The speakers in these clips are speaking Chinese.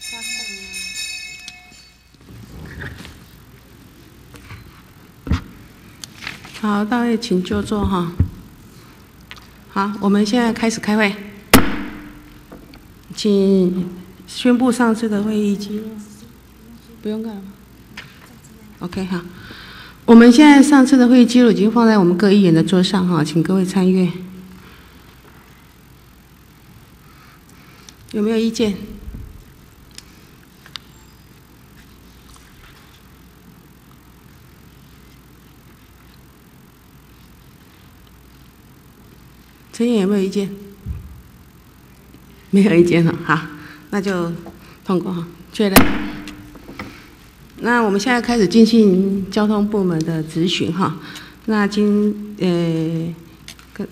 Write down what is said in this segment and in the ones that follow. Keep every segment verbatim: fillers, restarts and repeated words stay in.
好，大家请就坐哈。好，我们现在开始开会，请宣布上次的会议记录。不用干了吗 ？OK， 好。我们现在上次的会议记录已经放在我们各议员的桌上哈，请各位参阅。有没有意见？陈燕有没有意见？没有意见了，好，那就通过哈，确认。那我们现在开始进行交通部门的质询哈。那今呃，跟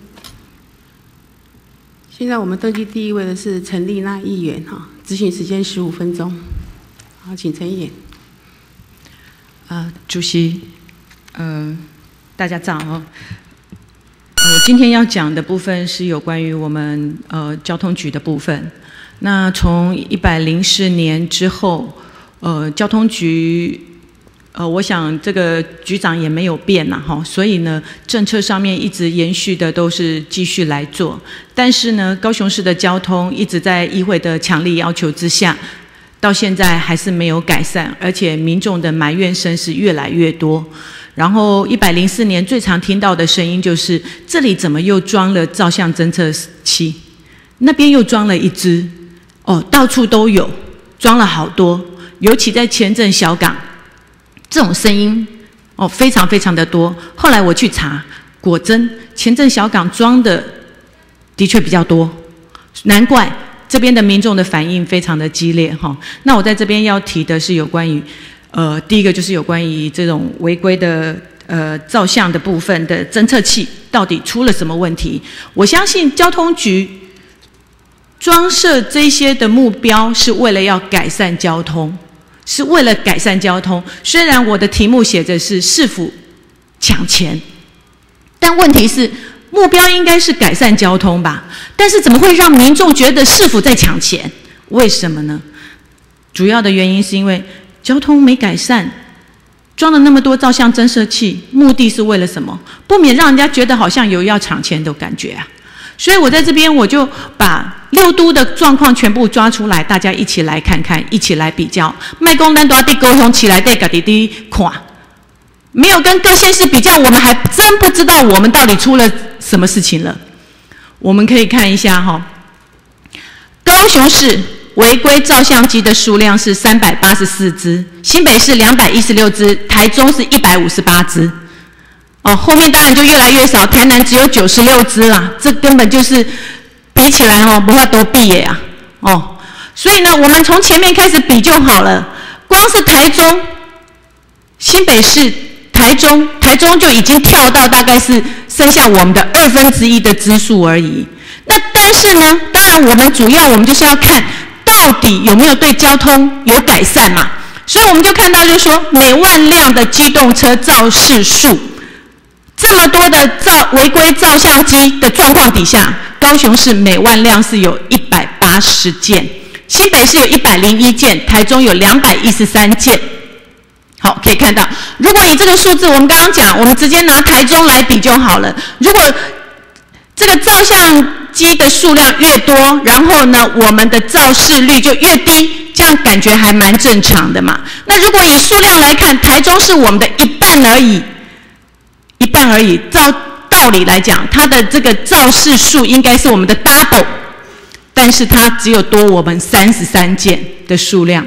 现在我们登记第一位的是陈丽娜议员哈，质询时间十五分钟。好，请陈议员。 啊，主席，呃，大家早哦。我今天要讲的部分是有关于我们呃交通局的部分。那从一百零四年之后，呃，交通局，呃，我想这个局长也没有变啦哈，所以呢，政策上面一直延续的都是继续来做。但是呢，高雄市的交通一直在议会的强力要求之下，到现在还是没有改善，而且民众的埋怨声是越来越多。然后一百零四年最常听到的声音就是，这里怎么又装了照相侦测器？那边又装了一只，哦，到处都有，装了好多，尤其在前镇小港，这种声音哦非常非常的多。后来我去查，果真前镇小港装的的确比较多，难怪这边的民众的反应非常的激烈哈。那我在这边要提的是有关于。呃，第一个就是有关于这种违规的呃照相的部分的侦测器到底出了什么问题？我相信交通局装设这些的目标是为了要改善交通，是为了改善交通。虽然我的题目写着是市府抢钱，但问题是目标应该是改善交通吧？但是怎么会让民众觉得市府在抢钱？为什么呢？主要的原因是因为交通没改善，装了那么多照相侦测器，目的是为了什么？不免让人家觉得好像有要抢钱的感觉啊。所以我在这边我就把六都的状况全部抓出来，大家一起来看看，一起来比较。卖公单都要地沟通起来，对个弟弟看，没有跟各县市比较，我们还真不知道我们到底出了什么事情了。我们可以看一下哈，高雄市违规照相机的数量是三百八十四只，新北市两百一十六只，台中是一百五十八只。哦，后面当然就越来越少，台南只有九十六只啦，这根本就是比起来哦，不怕多比耶啊。哦，所以呢，我们从前面开始比就好了。光是台中、新北市、台中，台中就已经跳到大概是剩下我们的二分之一的只数而已。那但是呢，当然我们主要我们就是要看。到底有没有对交通有改善嘛？所以我们就看到，就是说每万辆的机动车肇事数，这么多的照违规照相机的状况底下，高雄市每万辆是有一百八十件，新北市有一百零一件，台中有两百一十三件。好，可以看到，如果以这个数字，我们刚刚讲，我们直接拿台中来比就好了。如果这个照相机的数量越多，然后呢，我们的肇事率就越低，这样感觉还蛮正常的嘛。那如果以数量来看，台中是我们的一半而已，一半而已。照道理来讲，它的这个肇事数应该是我们的 double， 但是它只有多我们三十三件的数量。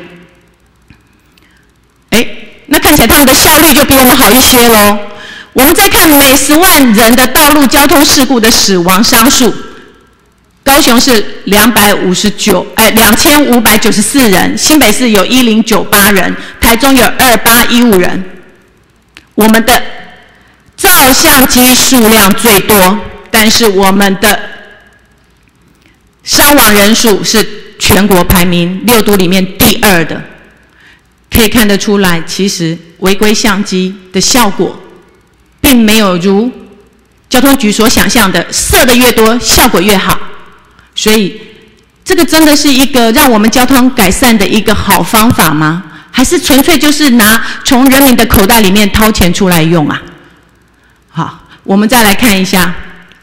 哎，那看起来他们的效率就比我们好一些咯。我们再看每十万人的道路交通事故的死亡伤数，高雄是两百五十九，哎，两千五百九十四人，新北市有一零九八人，台中有二八一五人。我们的照相机数量最多，但是我们的伤亡人数是全国排名六都里面第二的。可以看得出来，其实违规相机的效果并没有如交通局所想象的，射的越多效果越好。所以这个真的是一个让我们交通改善的一个好方法吗？还是纯粹就是拿从人民的口袋里面掏钱出来用啊？好，我们再来看一下。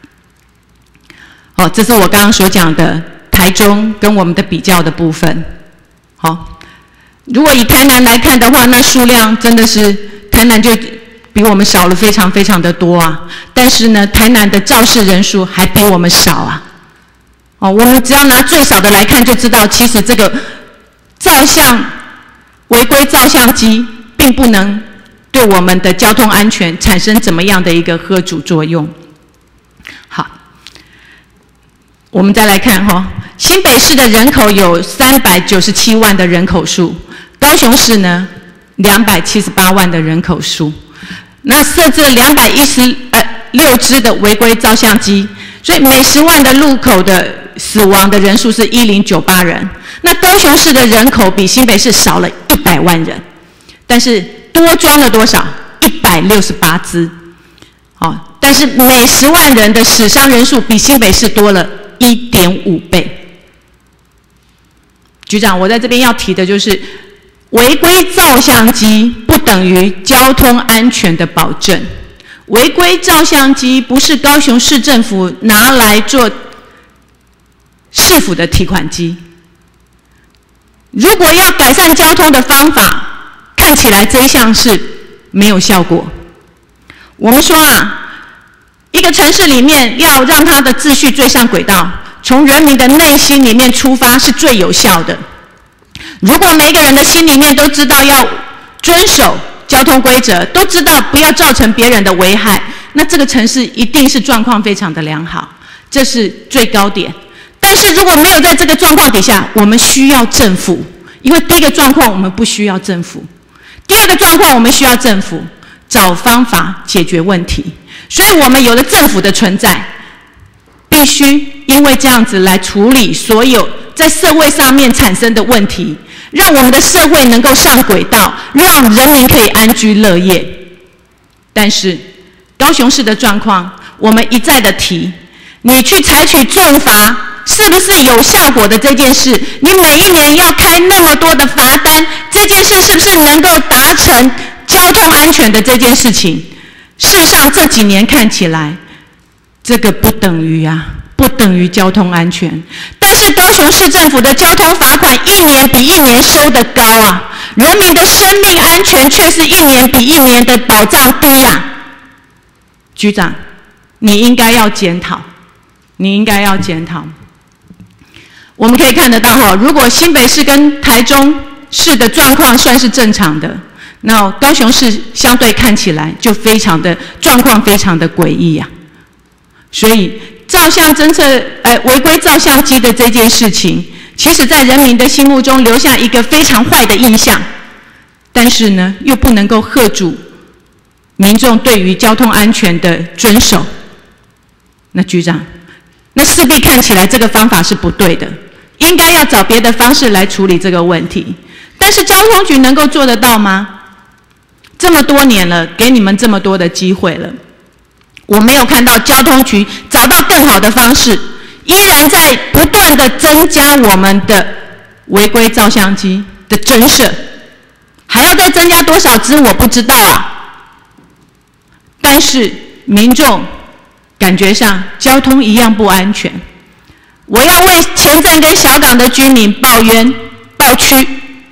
好，这是我刚刚所讲的台中跟我们的比较的部分。好，如果以台南来看的话，那数量真的是台南就比我们少了非常非常的多啊。但是呢，台南的肇事人数还比我们少啊。哦，我们只要拿最少的来看，就知道其实这个照相违规照相机并不能对我们的交通安全产生怎么样的一个吓阻作用。好，我们再来看哈、哦，新北市的人口有三百九十七万的人口数，高雄市呢两百七十八万的人口数，那设置两百一十呃六支的违规照相机，所以每十万的路口的死亡的人数是一零九八人。那高雄市的人口比新北市少了一百万人，但是多装了多少？一百六十八支。哦，但是每十万人的死伤人数比新北市多了一点五倍。局长，我在这边要提的就是，违规照相机不等于交通安全的保证。违规照相机不是高雄市政府拿来做市府的提款机。如果要改善交通的方法，看起来这一项是没有效果。我们说啊，一个城市里面要让它的秩序追上轨道，从人民的内心里面出发是最有效的。如果每个人的心里面都知道要遵守交通规则，都知道不要造成别人的危害，那这个城市一定是状况非常的良好，这是最高点。但是如果没有在这个状况底下，我们需要政府，因为第一个状况我们不需要政府，第二个状况我们需要政府找方法解决问题。所以我们有了政府的存在，必须因为这样子来处理所有在社会上面产生的问题，让我们的社会能够上轨道，让人民可以安居乐业。但是高雄市的状况，我们一再的提，你去采取重罚是不是有效果的这件事，你每一年要开那么多的罚单，这件事是不是能够达成交通安全的这件事情？事实上这几年看起来，这个不等于啊，不等于交通安全。但是高雄市政府的交通罚款一年比一年收得高啊，人民的生命安全却是一年比一年的保障低啊。局长，你应该要检讨，你应该要检讨。我们可以看得到哈，如果新北市跟台中市的状况算是正常的，那高雄市相对看起来就非常的状况非常的诡异呀。所以照相侦测呃违规照相机的这件事情，其实在人民的心目中留下一个非常坏的印象，但是呢又不能够吓阻民众对于交通安全的遵守。那局长，那势必看起来这个方法是不对的，应该要找别的方式来处理这个问题。但是交通局能够做得到吗？这么多年了，给你们这么多的机会了，我没有看到交通局找到更好的方式，依然在不断的增加我们的违规照相机的增设，还要再增加多少支我不知道啊。但是民众感觉上交通一样不安全。我要为前镇跟小港的居民抱冤抱屈。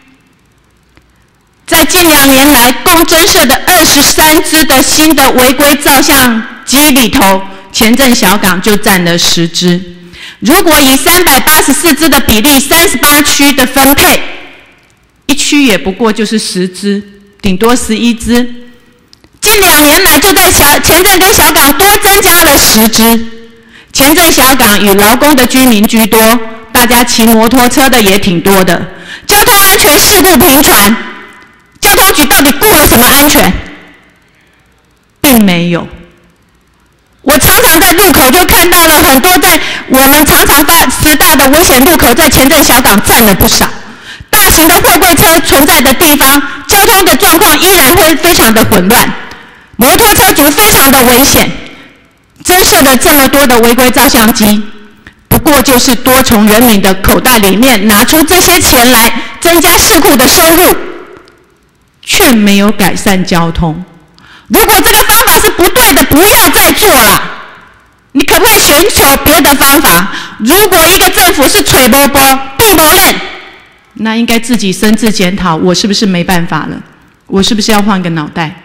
在近两年来，共增设的二十三支的新的违规照相机里头，前镇小港就占了十支。如果以三百八十四支的比例，三十八区的分配，一区也不过就是十支，顶多十一支。近两年来，就在小前镇跟小港多增加了十支。前镇小港以劳工的居民居多，大家骑摩托车的也挺多的，交通安全事故频传。交通局到底顾了什么安全？并没有。我常常在路口就看到了很多在我们常常大十大的危险路口，在前镇小港占了不少。大型的货柜车存在的地方，交通的状况依然会非常的混乱，摩托车族非常的危险。增设了这么多的违规照相机， 不过就是多从人民的口袋里面拿出这些钱来增加市库的收入，却没有改善交通。如果这个方法是不对的，不要再做了。你可不可以寻求别的方法？如果一个政府是吹波波、并不认，那应该自己深自检讨，我是不是没办法了？我是不是要换个脑袋？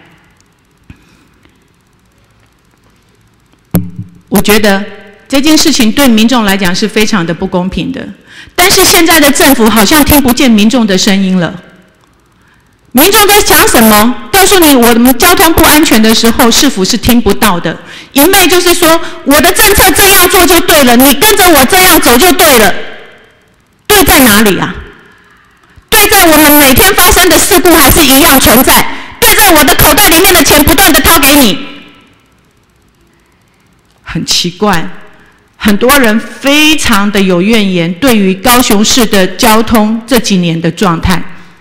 我觉得这件事情对民众来讲是非常的不公平的，但是现在的政府好像听不见民众的声音了。民众在讲什么？告诉你，我们交通不安全的时候，市府是听不到的。一昧就是说，我的政策这样做就对了，你跟着我这样走就对了。对在哪里啊？对在我们每天发生的事故还是一样存在，对在我的口袋里面的钱不断的掏给你。很奇怪，很多人非常的有怨言，对于高雄市的交通这几年的状态。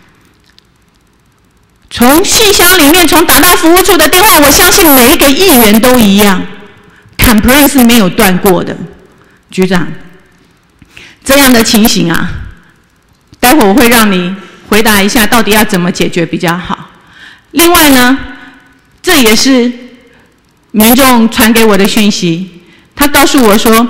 从信箱里面，从打到服务处的电话，我相信每一个议员都一样 ，complain 是没有断过的。局长，这样的情形啊，待会我会让你回答一下，到底要怎么解决比较好。另外呢，这也是民众传给我的讯息，他告诉我说，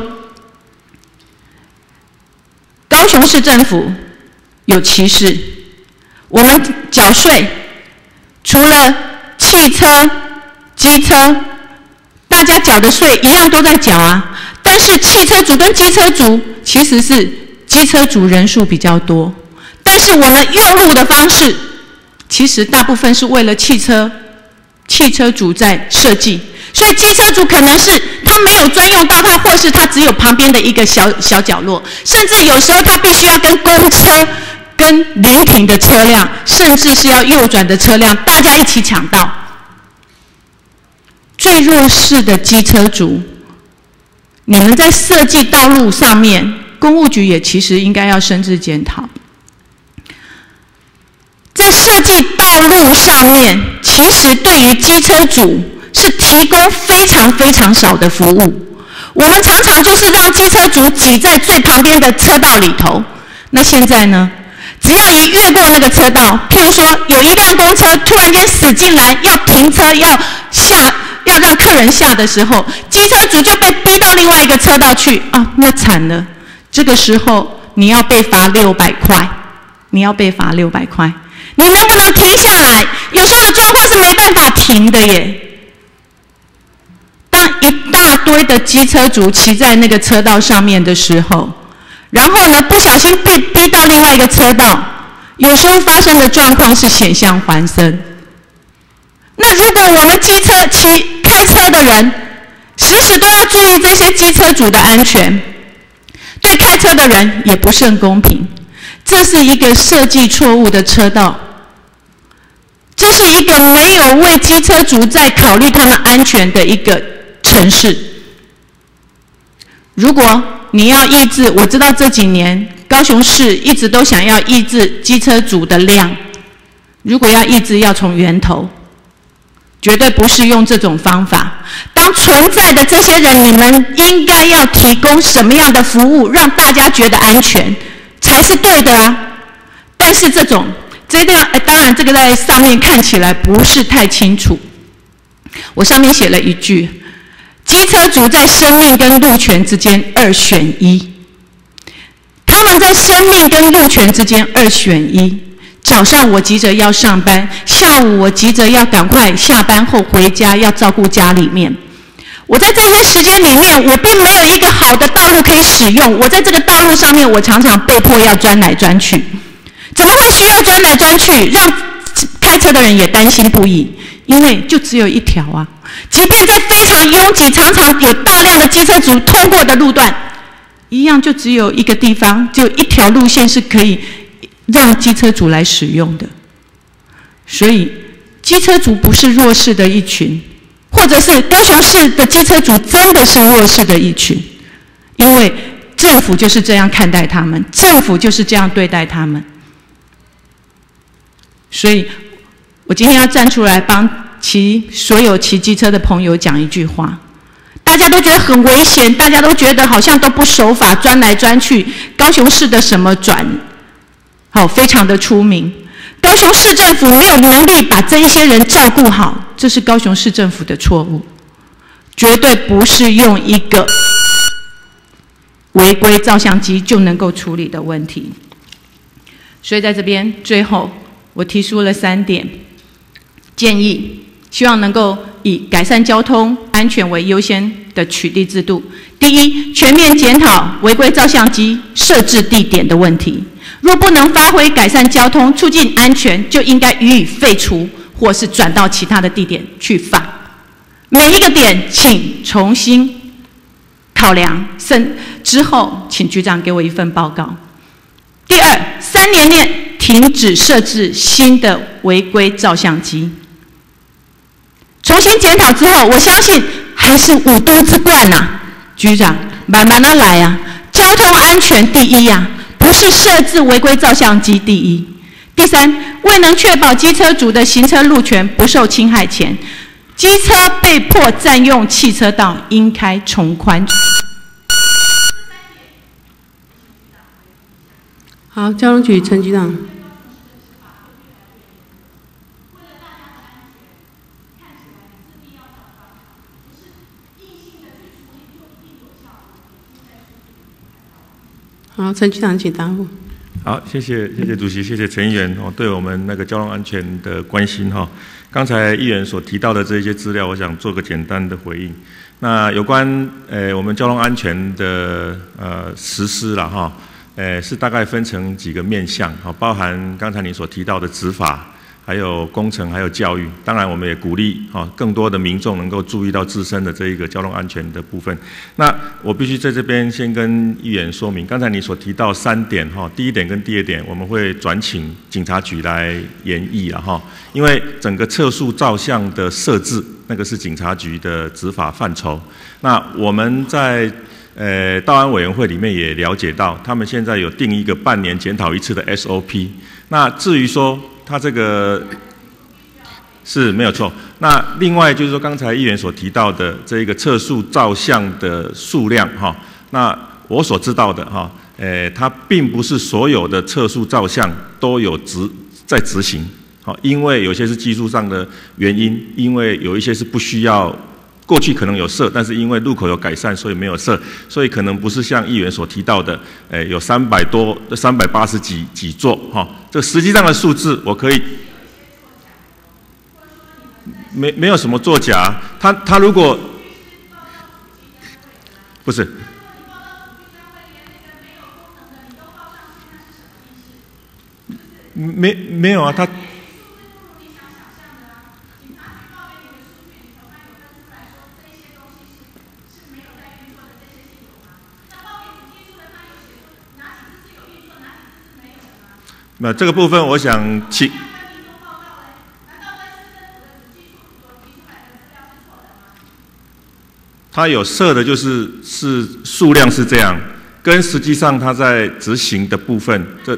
高雄市政府有歧视，我们缴税。除了汽车、机车，大家缴的税一样都在缴啊。但是汽车族跟机车族其实是机车族人数比较多，但是我们用路的方式，其实大部分是为了汽车、汽车族在设计。所以机车族可能是他没有专用道，他或是他只有旁边的一个小小角落，甚至有时候他必须要跟公车。跟临停的车辆，甚至是要右转的车辆，大家一起抢道。最弱势的机车族，你们在设计道路上面，公务局也其实应该要深自检讨。在设计道路上面，其实对于机车族是提供非常非常少的服务。我们常常就是让机车族挤在最旁边的车道里头。那现在呢？只要一越过那个车道，譬如说有一辆公车突然间驶进来，要停车要下，要让客人下的时候，机车族就被逼到另外一个车道去啊，那惨了。这个时候你要被罚六百块，你要被罚六百块，你能不能停下来？有时候的状况是没办法停的耶。当一大堆的机车族骑在那个车道上面的时候。然后呢，不小心被逼到另外一个车道，有时候发生的状况是险象环生。那如果我们机车骑开车的人，时时都要注意这些机车族的安全，对开车的人也不甚公平。这是一个设计错误的车道，这是一个没有为机车族在考虑他们安全的一个城市。如果你要抑制，我知道这几年高雄市一直都想要抑制机车族的量。如果要抑制，要从源头，绝对不是用这种方法。当存在的这些人，你们应该要提供什么样的服务，让大家觉得安全，才是对的啊。但是这种，这个当然这个在上面看起来不是太清楚。我上面写了一句。机车族在生命跟路权之间二选一，他们在生命跟路权之间二选一。早上我急着要上班，下午我急着要赶快下班后回家，要照顾家里面。我在这些时间里面，我并没有一个好的道路可以使用。我在这个道路上面，我常常被迫要钻来钻去。怎么会需要钻来钻去？让开车的人也担心不已，因为就只有一条啊。即便在非常拥挤、常常有大量的机车族通过的路段，一样就只有一个地方，只有一条路线是可以让机车族来使用的。所以，机车族不是弱势的一群，或者是高雄市的机车族真的是弱势的一群，因为政府就是这样看待他们，政府就是这样对待他们。所以，我今天要站出来帮骑所有骑机车的朋友讲一句话：大大家都觉得很危险，大家都觉得好像都不守法，钻来钻去。高雄市的什么转，好，非常的出名。高雄市政府没有能力把这一些人照顾好，这是高雄市政府的错误，绝对不是用一个违规照相机就能够处理的问题。所以在这边最后，我提出了三点建议，希望能够以改善交通安全为优先的取缔制度。第一，全面检讨违规照相机设置地点的问题。若不能发挥改善交通、促进安全，就应该予以废除，或是转到其他的地点去放。每一个点，请重新考量，甚之后，请局长给我一份报告。第二，三年内停止设置新的违规照相机。重新检讨之后，我相信还是五都之冠呐、啊，局长慢慢的来啊，交通安全第一呀、啊。不是设置违规照相机第一。第三，未能确保机车主的行车路权不受侵害前，机车被迫占用汽车道，应该从宽。 好，交通局陈局长。好，陈局长，请答复。 好，谢谢谢谢主席，谢谢陈议员哦，对我们那个交通安全的关心哈。刚才议员所提到的这些资料，我想做个简单的回应。那有关呃我们交通安全的呃实施了哈，呃是大概分成几个面向哈，包含刚才你所提到的执法。还有工程，还有教育，当然我们也鼓励哈更多的民众能够注意到自身的这一个交通安全的部分。那我必须在这边先跟议员说明，刚才你所提到三点哈，第一点跟第二点，我们会转请警察局来研议了哈，因为整个测速照相的设置，那个是警察局的执法范畴。那我们在呃道安委员会里面也了解到，他们现在有定一个半年检讨一次的 S O P。那至于说，他这个是没有错。那另外就是说，刚才议员所提到的这个测速照相的数量哈，那我所知道的哈，呃，它并不是所有的测速照相都有执在执行，好，因为有些是技术上的原因，因为有一些是不需要。过去可能有设，但是因为路口有改善，所以没有设，所以可能不是像议员所提到的，诶，有三百多、三百八十几几座，哈，这实际上的数字我可以，没没有什么作假，他他如果不是，没没有啊，他。那这个部分，我想请，他有设的就是是数量是这样，跟实际上他在执行的部分，这，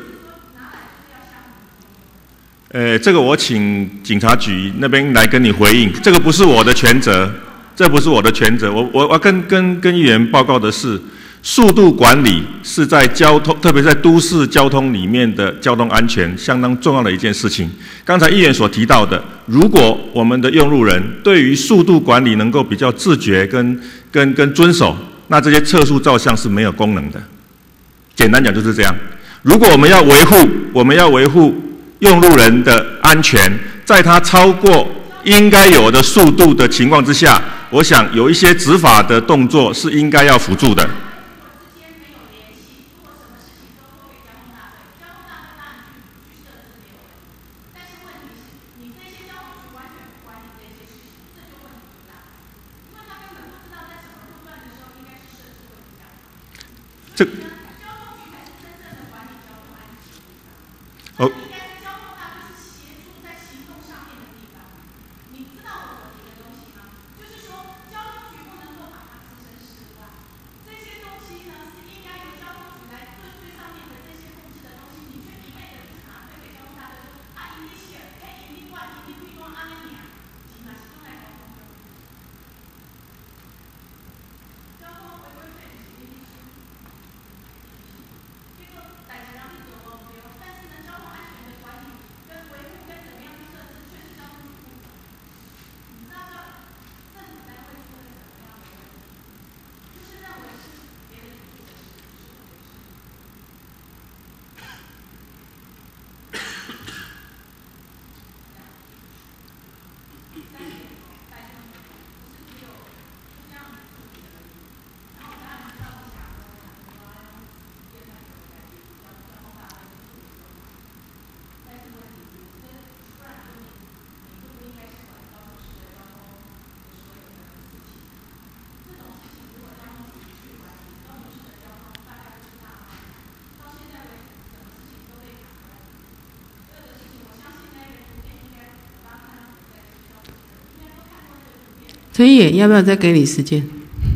呃，这个我请警察局那边来跟你回应，这个不是我的全责，这不是我的全责，我我我跟跟跟议员报告的是。速度管理是在交通，特别在都市交通里面的交通安全相当重要的一件事情。刚才议员所提到的，如果我们的用路人对于速度管理能够比较自觉跟跟跟遵守，那这些测速照相是没有功能的。简单讲就是这样。如果我们要维护，我们要维护用路人的安全，在他超过应该有的速度的情况之下，我想有一些执法的动作是应该要辅助的。这，哦。 陈议员要不要再给你时间？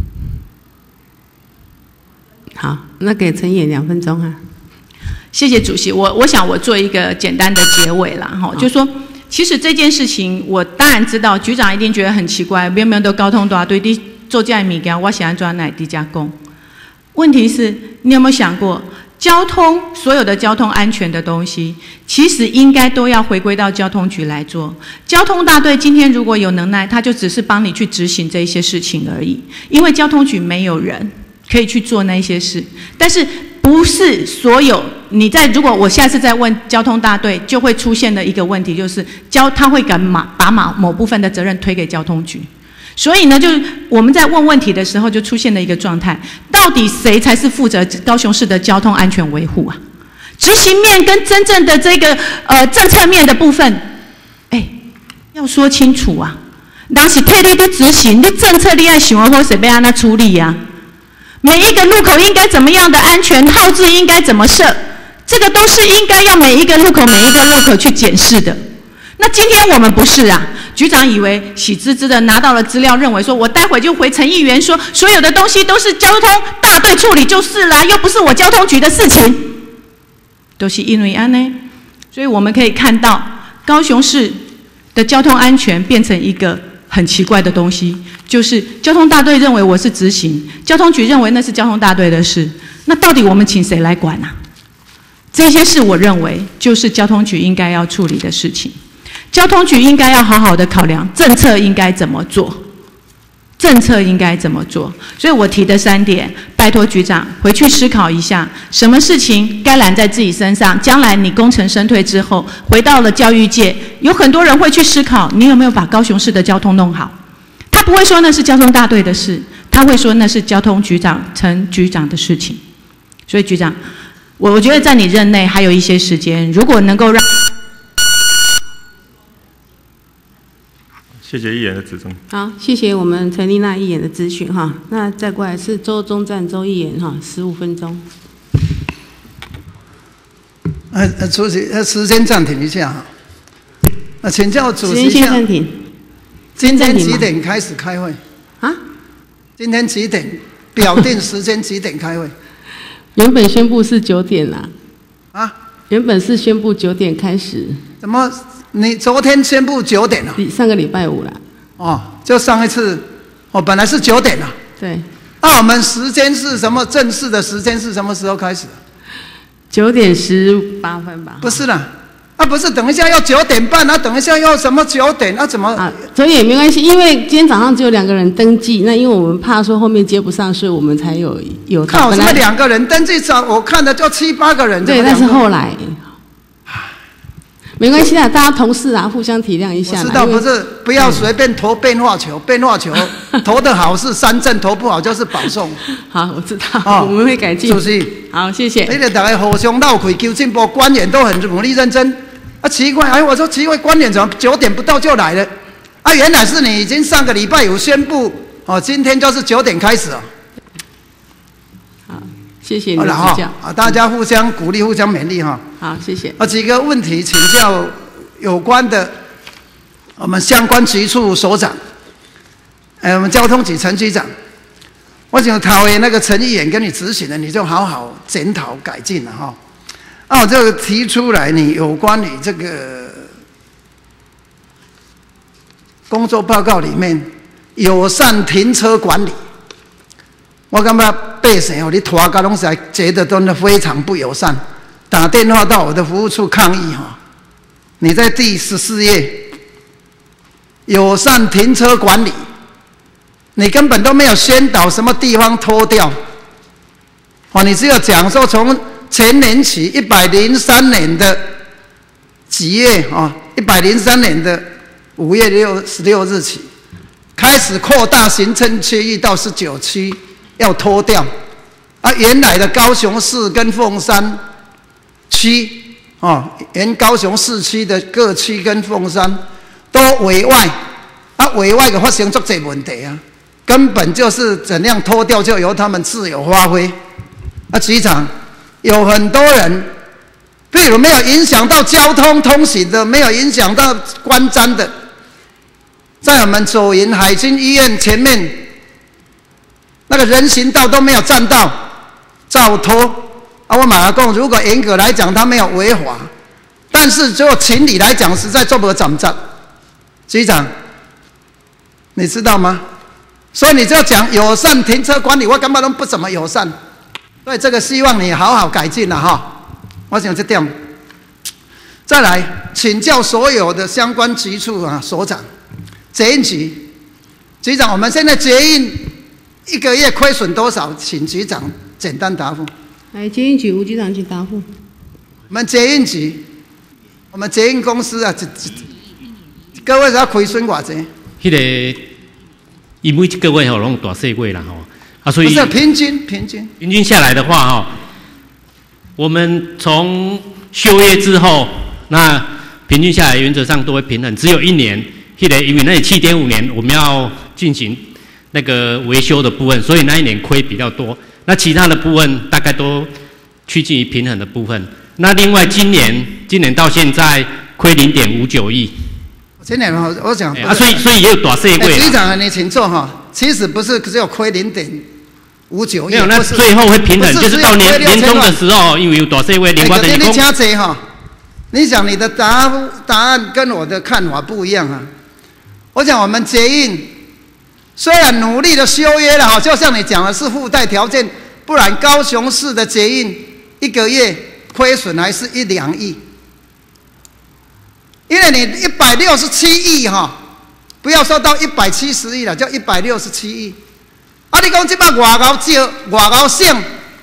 好，那给陈议员两分钟啊。 谢谢主席，我我想我做一个简单的结尾啦，哈，就说其实这件事情，我当然知道局长一定觉得很奇怪，明明都交通大队你做这样的物件，我想做哪底加工？问题是，你有没有想过，交通所有的交通安全的东西，其实应该都要回归到交通局来做。交通大队今天如果有能耐，他就只是帮你去执行这些事情而已，因为交通局没有人可以去做那些事，但是。不是所有你在，如果我下次再问交通大队，就会出现的一个问题，就是交他会敢把把某某部分的责任推给交通局，所以呢，就是我们在问问题的时候，就出现了一个状态：到底谁才是负责高雄市的交通安全维护啊？执行面跟真正的这个呃政策面的部分，哎，要说清楚啊！哪是替你在执行，你政策你爱想好谁被安那处理呀、啊？每一个路口应该怎么样的安全号志应该怎么设，这个都是应该要每一个路口每一个路口去检视的。那今天我们不是啊，局长以为喜滋滋的拿到了资料，认为说我待会就回陈议员说，所有的东西都是交通大队处理就是啦，又不是我交通局的事情，都是因为安呢。所以我们可以看到，高雄市的交通安全变成一个很奇怪的东西。就是交通大队认为我是执行，交通局认为那是交通大队的事，那到底我们请谁来管啊？这些事我认为就是交通局应该要处理的事情，交通局应该要好好的考量政策应该怎么做，政策应该怎么做。所以我提的三点，拜托局长回去思考一下，什么事情该揽在自己身上，将来你功成身退之后，回到了教育界，有很多人会去思考，你有没有把高雄市的交通弄好？他不会说那是交通大队的事，他会说那是交通局长陈局长的事情。所以局长，我我觉得在你任内还有一些时间，如果能够让…… 谢谢议员的指正。 好，谢谢我们陈丽娜议员的咨询哈。那再过来是周中站周议员哈，十五分钟。 呃呃，主席，呃，时间暂停一下哈。那请教主席时间先暂停。 今天几点开始开会？ 啊？ 今天几点？表定时间几点开会？ 原本宣布是九点啦。 啊？ 原本是宣布九点开始。 怎么？你昨天宣布九点了、 啊？上个礼拜五啦。 哦，就上一次，哦，本来是九点了。 对。 那我们时间是什么？正式的时间是什么时候开始？ 九点十八分吧。 不是啦。啊，不是，等一下要九点半，啊，等一下要什么九点，啊，怎么？啊， 所以也没关系，因为今天早上只有两个人登记，那因为我们怕说后面接不上，所以我们才有有。 靠，什么两个人登记上，我看的就七八个人。 对，但是后来，没关系啊，大家同事啊，互相体谅一下。 我知道，不是不要随便投变化球，变化球投得好是三振，投不好就是保送。 好，我知道，哦、我们会改进。 主席， 好，谢谢。 你哋大家互相闹开，求进步，官员都很努力认真。啊，奇怪！哎，我说奇怪，官员怎么九点不到就来了？啊，原来是你已经上个礼拜有宣布，哦，今天就是九点开始哦。 好，谢谢你的指教。 啊，大家互相鼓励，互相勉励哈。 好，谢谢。 啊，几个问题请教有关的我们相关局处所长，哎，我们交通局陈局长，我想讨厌那个陈议员跟你执行的，你就好好检讨改进了哈。啊，我这个提出来，你有关你这个工作报告里面友善停车管理，我感觉百姓哦，你拖到拢是觉得真的非常不友善，打电话到我的服务处抗议哈。你在第十四页友善停车管理，你根本都没有宣导什么地方拖掉，哦，你只有讲说从前年起，一百零三年的几月啊？一百零三年的五月六十六日起，开始扩大行政区域到十九区，要拖掉。啊，原来的高雄市跟凤山区啊，原高雄市区的各区跟凤山都委外，啊，委外的发生足侪问题啊，根本就是怎样拖掉就由他们自由发挥。啊，局长。有很多人，譬如没有影响到交通通行的，没有影响到观瞻的， 在我们左营海军医院前面那个人行道都没有占到，照拖啊！我马上讲，如果严格来讲，他没有违法，但是就情理来讲，实在做不怎么着。局长，你知道吗？所以你就讲友善停车管理，我根本都不怎么友善。所以这个希望你好好改进了哈。我想这点。再来请教所有的相关局处啊，所长、捷运局局长，我们现在捷运一个月亏损多少？请局长简单答复。 来，捷运局吴局长请答复。 我们捷运局，我们捷运公司啊，各位要亏损多少？ 迄个，因为一个月吼拢大细月啦吼，啊，所以不是平均平均平均下来的话哈，我们从休业之后。那平均下来，原则上都会平衡。只有一年，迄个因为那七点五年我们要进行那个维修的部分，所以那一年亏比较多。那其他的部分大概都趋近于平衡的部分。那另外今年，今年到现在亏零点五九亿。 今年我我讲啊，所以所以也有大细位。 局长，你请坐哈。其实不是只有亏零点五九亿， 没有，那最后会平衡，就是到年年终的时候，因为有大细位，另外的你加这哈。你想你的答答案跟我的看法不一样啊！我讲我们捷运虽然努力的修约了哈，就像你讲的是附带条件，不然高雄市的捷运一个月亏损还是一两亿，因为你一百六十七亿哈，不要说到一百七十亿了，就一百六十七亿。啊，你讲这把外高少外高省，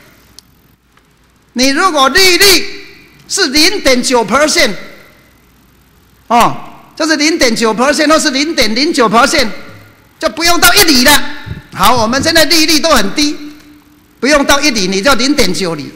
你如果利率是零点九 percent， 哦，就是零点九 percent 或是零点零九 percent， 就不用到一厘了。好，我们现在利率都很低，不用到一厘，你就零点九厘，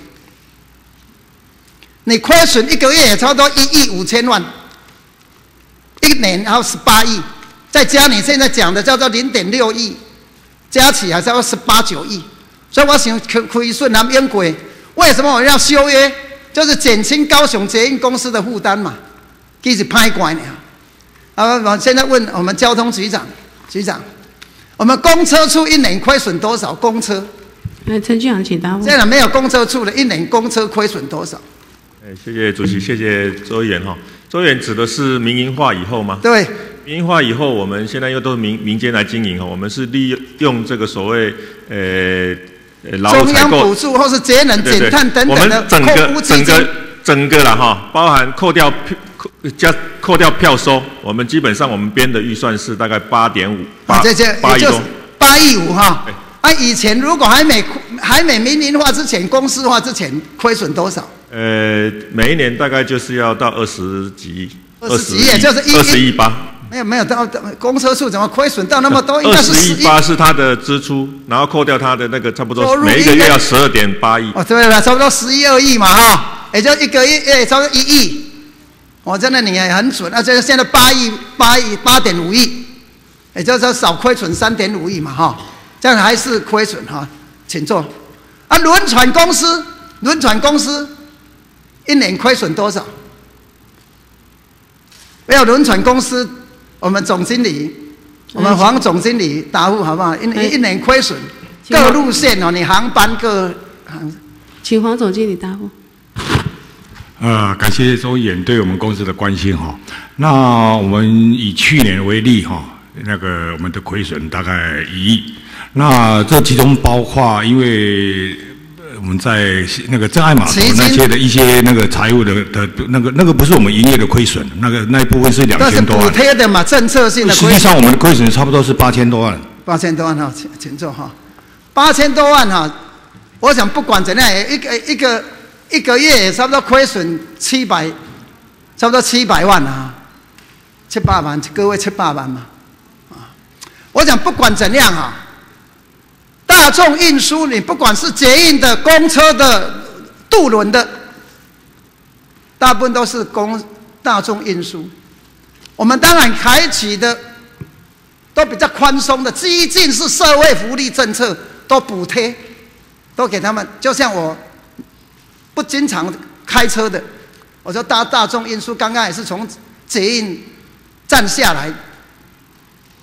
你亏损一个月也差不多一亿五千万，一年然后十八亿，再加你现在讲的叫做零点六亿，加起来差不多十八九亿。所以我想亏损南烟鬼，为什么我要修约？就是减轻高雄捷运公司的负担嘛，其实拍怪呢。啊，我现在问我们交通局长，局长，我们公车处一年亏损多少？公车？ 来，陈局长请答复。 现在没有公车处的，一年公车亏损多少？ 哎，谢谢主席，谢谢周议员哈。周议员指的是民营化以后吗？ 对， 民营化以后，我们现在又都是民民间来经营哈，我们是利用这个所谓呃。 中央补助或是节能减碳等等的扣估基金， 整个整个啦哈，包含扣掉扣加扣掉票收，我们基本上我们编的预算是大概八点五八八亿多， 八亿五哈。啊，以前如果还没还没民营化之前，公司化之前亏损多少？ 呃，每一年大概就是要到二十几亿， 二十几亿就是一二十亿八。 没有没有到公车处怎么亏损到那么多？应该是十亿八是它的支出，然后扣掉它的那个差不多每一个月要十二点八亿。 哦，对了，差不多十一二亿嘛哈，也就一个月也差不多一亿。我真的你也很准，啊，这现在八亿八亿八点五亿，也就是说少亏损三点五亿嘛哈，这样还是亏损哈，请坐。啊，轮船公司，轮船公司一年亏损多少？没有轮船公司。我们总经理，我们黄总经理答复好不好？一一年亏损，各路线哦，你航班各航。 请黄总经理答复。 呃，感谢周议员对我们公司的关心哈。那我们以去年为例哈，那个我们的亏损大概一亿。那这其中包括因为我们在那个真爱码头那些的一些那个财务的的那个那个不是我们营业的亏损，那个那一部分是两千多万。 那是补贴的嘛，政策性的亏损。 实际上我们的亏损差不多是八千多万。 八千多万哈，请请坐哈，八千多万哈，我想不管怎样，一个一个一个月也差不多亏损七百，差不多七百万啊，七八万，各位七八万嘛，啊，我想不管怎样哈。大众运输，你不管是捷运的、公车的、渡轮的，大部分都是公大众运输。我们当然采取的都比较宽松的，激进是社会福利政策，都补贴，都给他们。就像我不经常开车的，我就搭大众运输，刚刚也是从捷运站下来，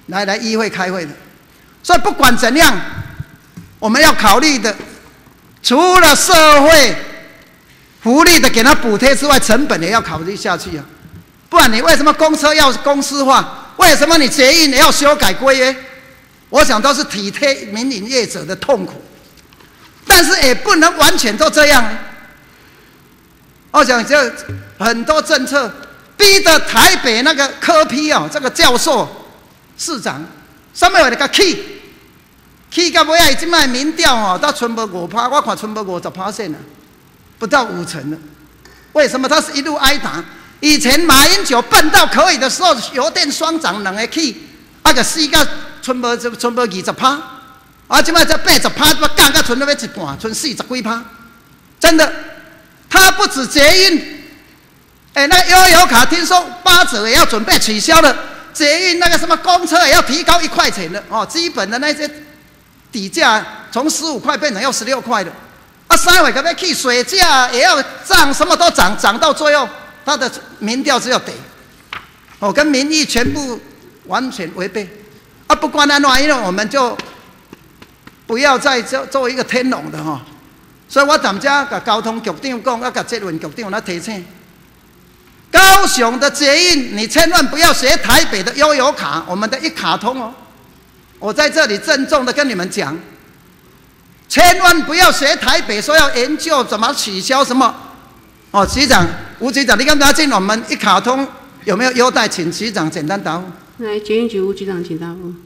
来来议会开会的。所以不管怎样，我们要考虑的，除了社会福利的给他补贴之外，成本也要考虑下去啊。不然你为什么公车要公司化？为什么你捷运也要修改规约？我想都是体贴民营业者的痛苦，但是也不能完全都这样。我想这很多政策逼得台北那个柯 P 哦，这个教授、市长，什么话就甲起，起到尾啊！即摆民调哦，到剩无五趴，我看剩无五十趴线了，不到五成了。为什么他是一路挨打？以前马英九笨到可以的时候，油电双涨两个起，啊个死到剩无剩无二十趴，啊即摆才八十趴，降到剩了要一半，剩四十几趴，真的。他不止捷运，哎、欸，那悠游卡听说八折也要准备取消了，捷运那个什么公车也要提高一块钱了哦，基本的那些底价从十五块变成要十六块了。啊，三位可不可以去水价也要涨，什么都涨，涨到最后他的民调只有得，哦，跟民意全部完全违背。啊，不管那哪，因为我们就不要再做做一个天龙的哈。哦，所以我昨天甲交通局长讲，啊，甲捷运局长来提醒，高雄的捷运你千万不要学台北的悠游卡，我们的一卡通哦。我在这里郑重的跟你们讲，千万不要学台北说要研究怎么取消什么。哦，局长、吴局长，你刚才进我们一卡通有没有优待？请局长简单答复。 来，捷运局吴局长请答复。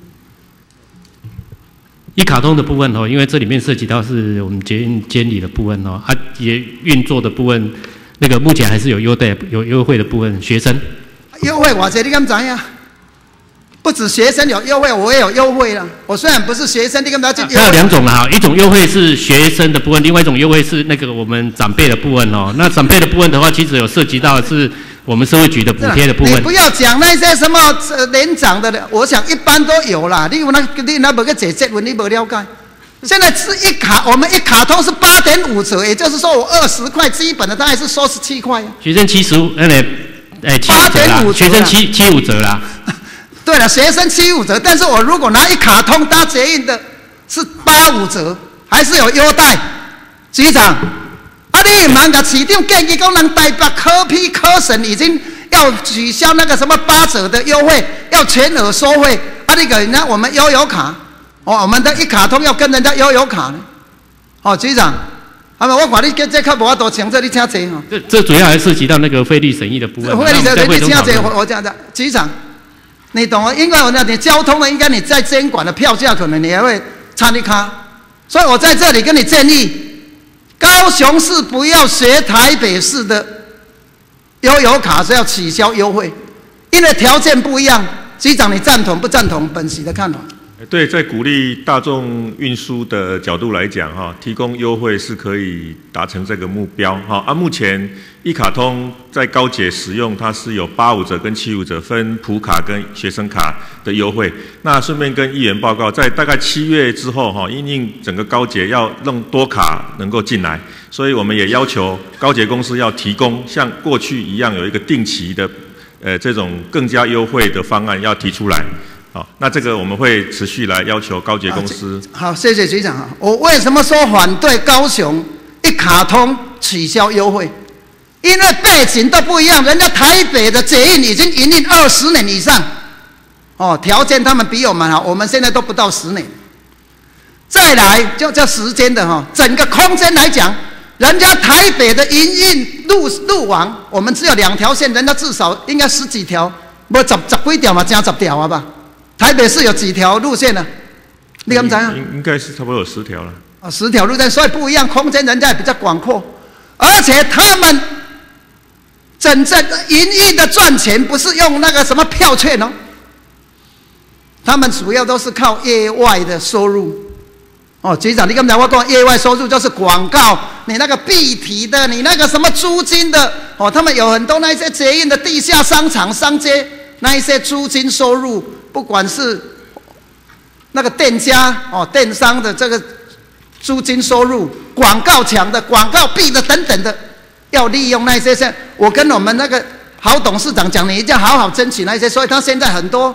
一卡通的部分哦，因为这里面涉及到是我们捷运监理的部分哦，它也运作的部分，那个目前还是有优待、有优惠的部分。学生优惠偌济，你敢知影？不止学生有优惠，我也有优惠啦。我虽然不是学生，你敢知影？ 它有两种啦哈，一种优惠是学生的部分，另外一种优惠是那个我们长辈的部分哦。那长辈的部分的话，其实有涉及到的是我们社会局的补贴的部分。 你不要讲那些什么年长的，我想一般都有啦。你有那你那无个解捷运，你不了解。现在是一卡，我们一卡通是八点五折，也就是说我二十块基本的，它还是收十七块。 学生七十五，那个哎七五折啦，学生七七五折啦。 对了，学生七五折，但是我如果拿一卡通搭捷运的，是八五折，还是有优待。局长，啊，你唔通甲市长建议讲，人台北科批科审已经要取消那个什么八折的优惠，要全额收费。啊，你给人家我们悠游卡，哦，我们的一卡通要跟人家悠游卡呢。哦，局长，啊我看你这较无法度请这，你请坐哦。 这这主要还涉及到那个费率审议的部分。 费率审议，你请坐，我我讲的，局长。你懂啊？因为我讲你交通的，应该你在监管的票价，可能你还会参一卡。所以我在这里跟你建议，高雄市不要学台北市的悠游卡是要取消优惠，因为条件不一样。局长，你赞同不赞同本席的看法？ 对，在鼓励大众运输的角度来讲，哈，提供优惠是可以达成这个目标，哈。啊，目前一卡通在高捷使用，它是有八五折跟七五折，分普卡跟学生卡的优惠。那顺便跟议员报告，在大概七月之后，哈，因应整个高捷要弄多卡能够进来，所以我们也要求高捷公司要提供像过去一样有一个定期的，呃，这种更加优惠的方案要提出来。好，那这个我们会持续来要求高捷公司。 好，谢谢局长。我为什么说反对高雄一卡通取消优惠？因为背景都不一样，人家台北的捷运已经营运二十年以上，哦，条件他们比我们好，我们现在都不到十年。再来就叫时间的哈，整个空间来讲，人家台北的营运路路网，我们只有两条线，人家至少应该十几条，无十十几条嘛，加十条啊吧。台北市有几条路线呢？你敢知啊？ 应应该是差不多有十条了。 啊，十条路线，所以不一样，空间人家也比较广阔，而且他们真正营运的赚钱不是用那个什么票券哦，他们主要都是靠业外的收入。哦，局长，你刚才我讲业外收入就是广告，你那个币体的，你那个什么租金的，哦，他们有很多那些捷运的地下商场、商街那一些租金收入。不管是那个店家哦，电商的这个租金收入、广告墙的、广告币的等等的，要利用那些。我跟我们那个郝董事长讲，你一定要好好争取那些。所以他现在很多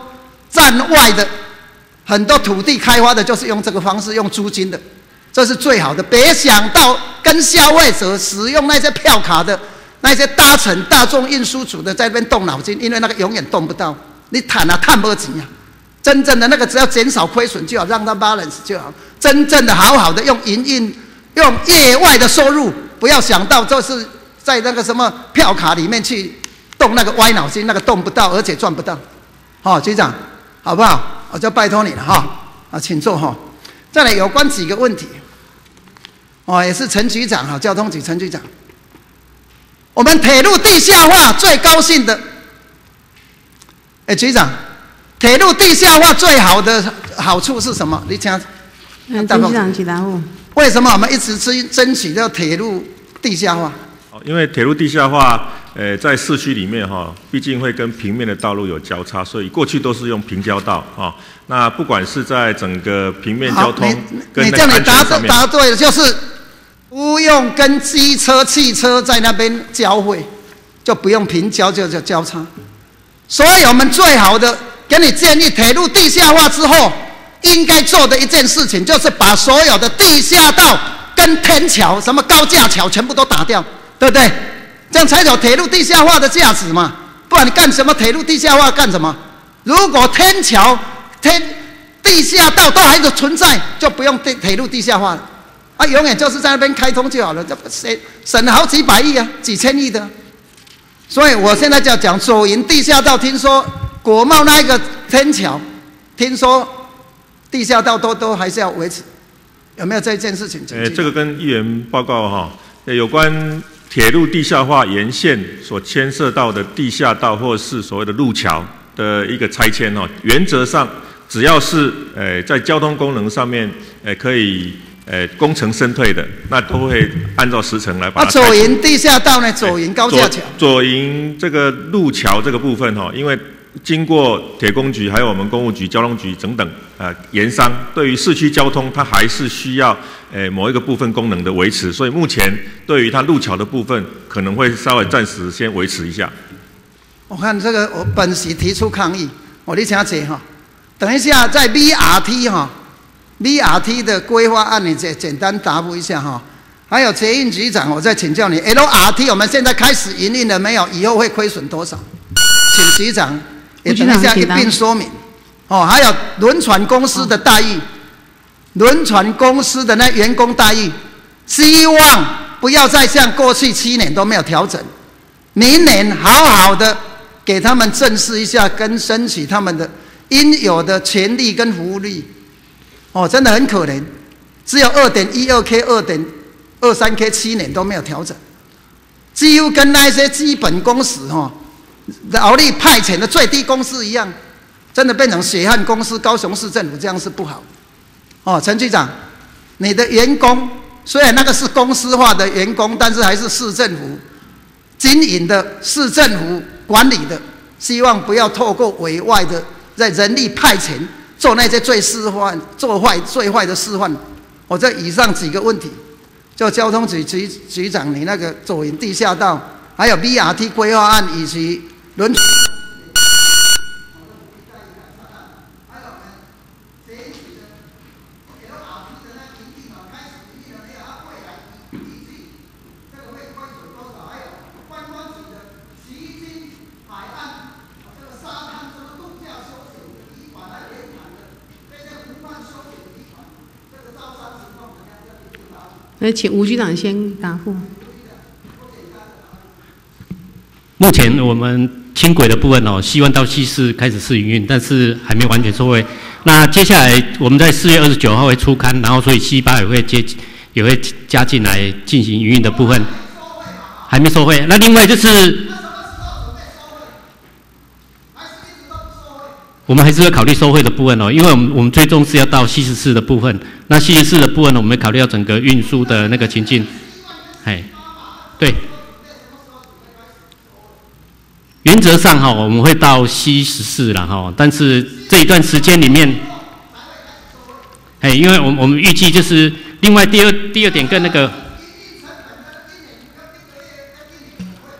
站外的很多土地开发的，就是用这个方式，用租金的，这是最好的。别想到跟消费者使用那些票卡的那些搭乘大众运输组的在那边动脑筋，因为那个永远动不到，你谈啊谈不钱啊。真正的那个只要减少亏损就好，让它 balance 就好。真正的好好的用营运，用业外的收入，不要想到就是在那个什么票卡里面去动那个歪脑筋，那个动不到，而且赚不到。好、哦，局长，好不好？我就拜托你了哈。啊，请坐哈。再来有关几个问题，哦，也是陈局长哈，交通局陈局长。我们铁路地下化最高兴的，哎，局长。铁路地下化最好的好处是什么？你请， 嗯，陈局长请答复。 为什么我们一直争争取要铁路地下化？ 因为铁路地下化，呃，在市区里面哈，毕竟会跟平面的道路有交叉，所以过去都是用平交道哈。那不管是在整个平面交通跟那个安全上面， 你这样你答答对了，就是不用跟机车、汽车在那边交汇，就不用平交就就交叉。所以我们最好的。给你建议，铁路地下化之后，应该做的一件事情，就是把所有的地下道跟天桥、什么高架桥全部都打掉，对不对？这样才有铁路地下化的价值嘛。不然你干什么铁路地下化干什么？如果天桥、天地下道都还是存在，就不用铁铁路地下化了。啊，永远就是在那边开通就好了，这省省了好几百亿啊，几千亿的。所以我现在就要讲左营地下道，听说。国贸那个天桥，听说地下道都都还是要维持，有没有这件事情？ 呃，这个跟议员报告哈，有关铁路地下化沿线所牵涉到的地下道或是所谓的路桥的一个拆迁哦，原则上只要是呃在交通功能上面呃可以呃工程胜退的，那都会按照时程来把它。啊， 左营地下道呢？左营高架桥。 左营这个路桥这个部分哈，因为经过铁工局、还有我们公务局、交通局等等，呃，研商对于市区交通，它还是需要，呃，某一个部分功能的维持，所以目前对于它路桥的部分，可能会稍微暂时先维持一下。 我看这个，我本席提出抗议，我你请解哈，等一下在 V R T 哈 ，V R T 的规划案，你简简单答复一下哈。还有捷运局长，我再请教你 ，L R T 我们现在开始营运了没有？以后会亏损多少？请局长。也等一下一并说明，哦，还有轮船公司的待遇，轮船公司的那员工待遇，希望不要再像过去七年都没有调整，明年好好的给他们正视一下，跟争取他们的应有的权利跟福利。哦，真的很可怜，只有二点一二 K、二点二三 K， 七年都没有调整，几乎跟那些基本工时哈。劳力派遣的最低工资一样，真的变成血汗公司。高雄市政府这样是不好。哦，陈局长，你的员工虽然那个是公司化的员工，但是还是市政府经营的、市政府管理的，希望不要透过委外的在人力派遣做那些最示范、做坏、最坏的示范。我这以上几个问题，就交通局局局长，你那个左营地下道，还有 V R T 规划案以及轮。 那请吴局长先答复。 目前我们轻轨的部分哦，希望到西市开始试营运，但是还没完全收回。那接下来我们在四月二十九号会出刊，然后所以西八也会接也会加进来进行营运的部分，还没收回。那另外就是我们还是会考虑收回的部分哦，因为我们我们最终是要到西十四的部分。那西十四的部分呢，我们会考虑到整个运输的那个情境。哎，对。原则上哈，我们会到西十四了哈，但是这一段时间里面，哎，因为我们我们预计就是另外第二第二点跟那个，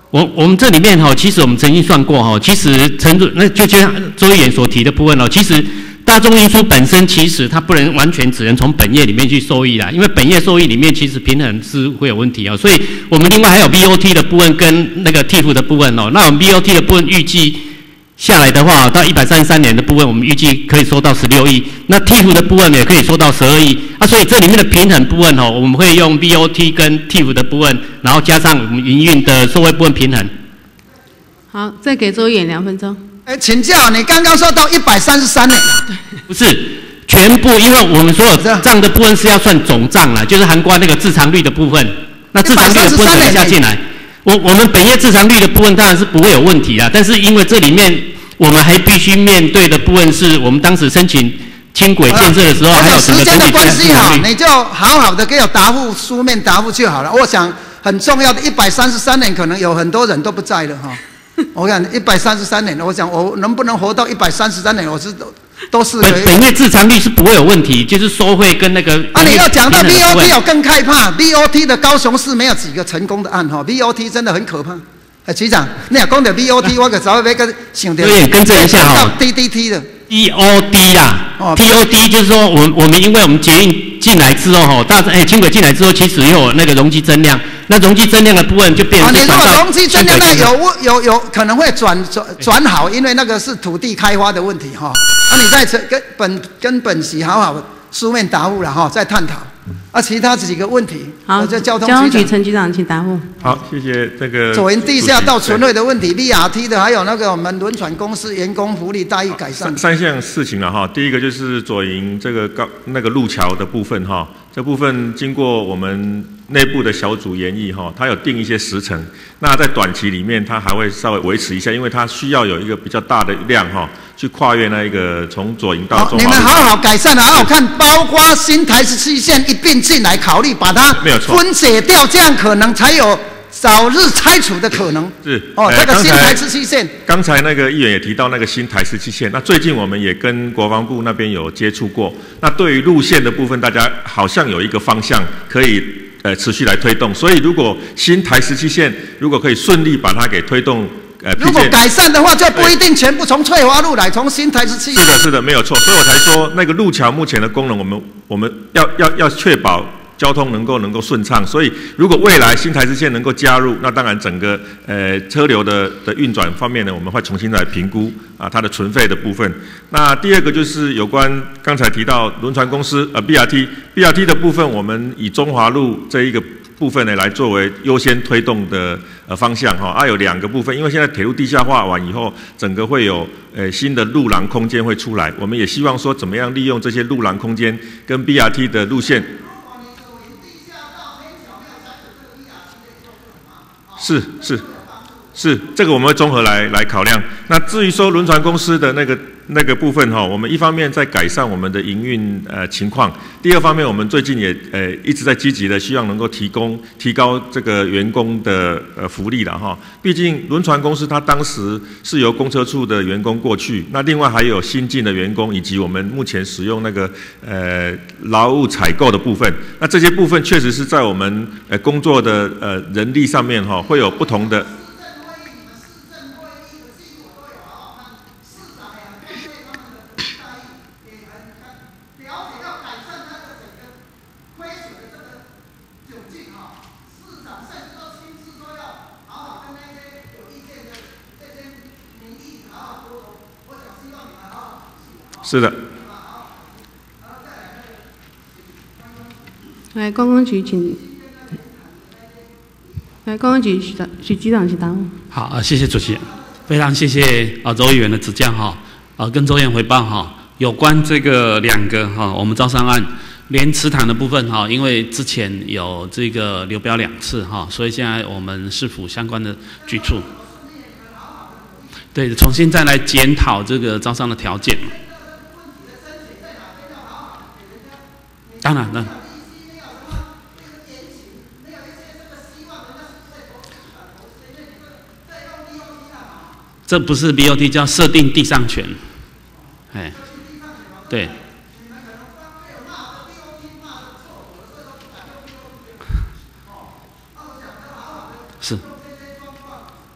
我我们这里面哈，其实我们曾经算过哈，其实陈主那就像周议员所提的部分哦，其实大众运输本身其实它不能完全只能从本业里面去受益啦，因为本业受益里面其实平衡是会有问题哦，所以我们另外还有 B O T 的部分跟那个 T I F 的部分哦，那我们 B O T 的部分预计下来的话，到一百三十三年的部分，我们预计可以收到十六亿。那 T I F 的部分也可以收到十二亿。啊，所以这里面的平衡部分哦，我们会用 B O T 跟 T I F 的部分，然后加上我们营运的收惠部分平衡。 好，再给周议员两分钟。 哎，请教你刚刚说到一百三十三年， 不是全部，因为我们所有账的部分是要算总账啦，就是含括那个自偿率的部分。那自偿率的部分等一下进来。我我们本业自偿率的部分当然是不会有问题啦，但是因为这里面我们还必须面对的部分是我们当时申请轻轨建设的时候，还有整个整体关系好，你就好好的给我答复书面答复就好了。我想很重要的一百三十三年，可能有很多人都不在了哈。我看一百三十三年，我想我能不能活到一百三十三年，我是都都是可以。 本业自偿率是不会有问题，就是收汇跟那个。 啊，你要讲到 B O T 我更害怕 ，B O T 的高雄市没有几个成功的案哈 ，B O T 真的很可怕。哎，局长，你也讲到 B O T， 我可早要个想到。 对，更正一下哈。 D D T 的。 T O D 啦、哦、，T O D 就是说，我们我们因为我们捷运进来之后，哈，大哎轻轨进来之后，其实也有那个容积增量，那容积增量的部分就变成是转到。啊，你如果容积增量那有有有可能会转转转好，因为那个是土地开发的问题哈。啊，你再跟本跟本席好好书面答复了哈，再探讨。啊，其他几个问题， 好， 这交通局陈局长请答复。 好，谢谢这个。 左营地下道存废的问题 ，B R T 的，还有那个我们轮船公司员工福利待遇改善。 三三项事情了哈，第一个就是左营这个高那个路桥的部分哈，这部分经过我们内部的小组研议哈，它有定一些时程，那在短期里面它还会稍微维持一下，因为它需要有一个比较大的量哈，去跨越那一个从左营到中华路。 你们好好改善，好好看，包括新台十七线一并进来考虑，把它分解掉，这样可能才有早日拆除的可能。 是哦，这个新台十七线。 刚才那个议员也提到那个新台十七线，那最近我们也跟国防部那边有接触过。那对于路线的部分，大家好像有一个方向可以呃持续来推动。所以如果新台十七线如果可以顺利把它给推动。呃， 如果改善的话，就不一定全部从翠华路来，从新台十七。 是的，是的，没有错。所以我才说，那个路桥目前的功能，我们我们要要要确保交通能够能够顺畅。所以，如果未来新台十线能够加入，那当然整个呃车流的的运转方面呢，我们会重新来评估啊它的存废的部分。那第二个就是有关刚才提到轮船公司呃 B R T B R T 的部分，我们以中华路这一个部分呢来作为优先推动的呃方向哈，啊有两个部分，因为现在铁路地下化完以后，整个会有呃新的路廊空间会出来，我们也希望说怎么样利用这些路廊空间跟 B R T 的路线。是是是，这个我们会综合来来考量。那至于说轮船公司的那个那个部分哈，我们一方面在改善我们的营运呃情况，第二方面我们最近也呃一直在积极的希望能够提供提高这个员工的呃福利了哈。毕竟轮船公司它当时是由公车处的员工过去，那另外还有新进的员工以及我们目前使用那个呃劳务采购的部分，那这些部分确实是在我们呃工作的呃人力上面哈会有不同的。是的。 来，观光局请。来，观光局许长许局长请答复。 好，谢谢主席，非常谢谢啊周议员的指教哈，啊跟周议员回报哈，有关这个两个哈我们招商案连池塘的部分哈，因为之前有这个流标两次哈，所以现在我们市府相关的局处，对，重新再来检讨这个招商的条件。当然了，这不是 B O T， 叫设定地上权，哎，对，是，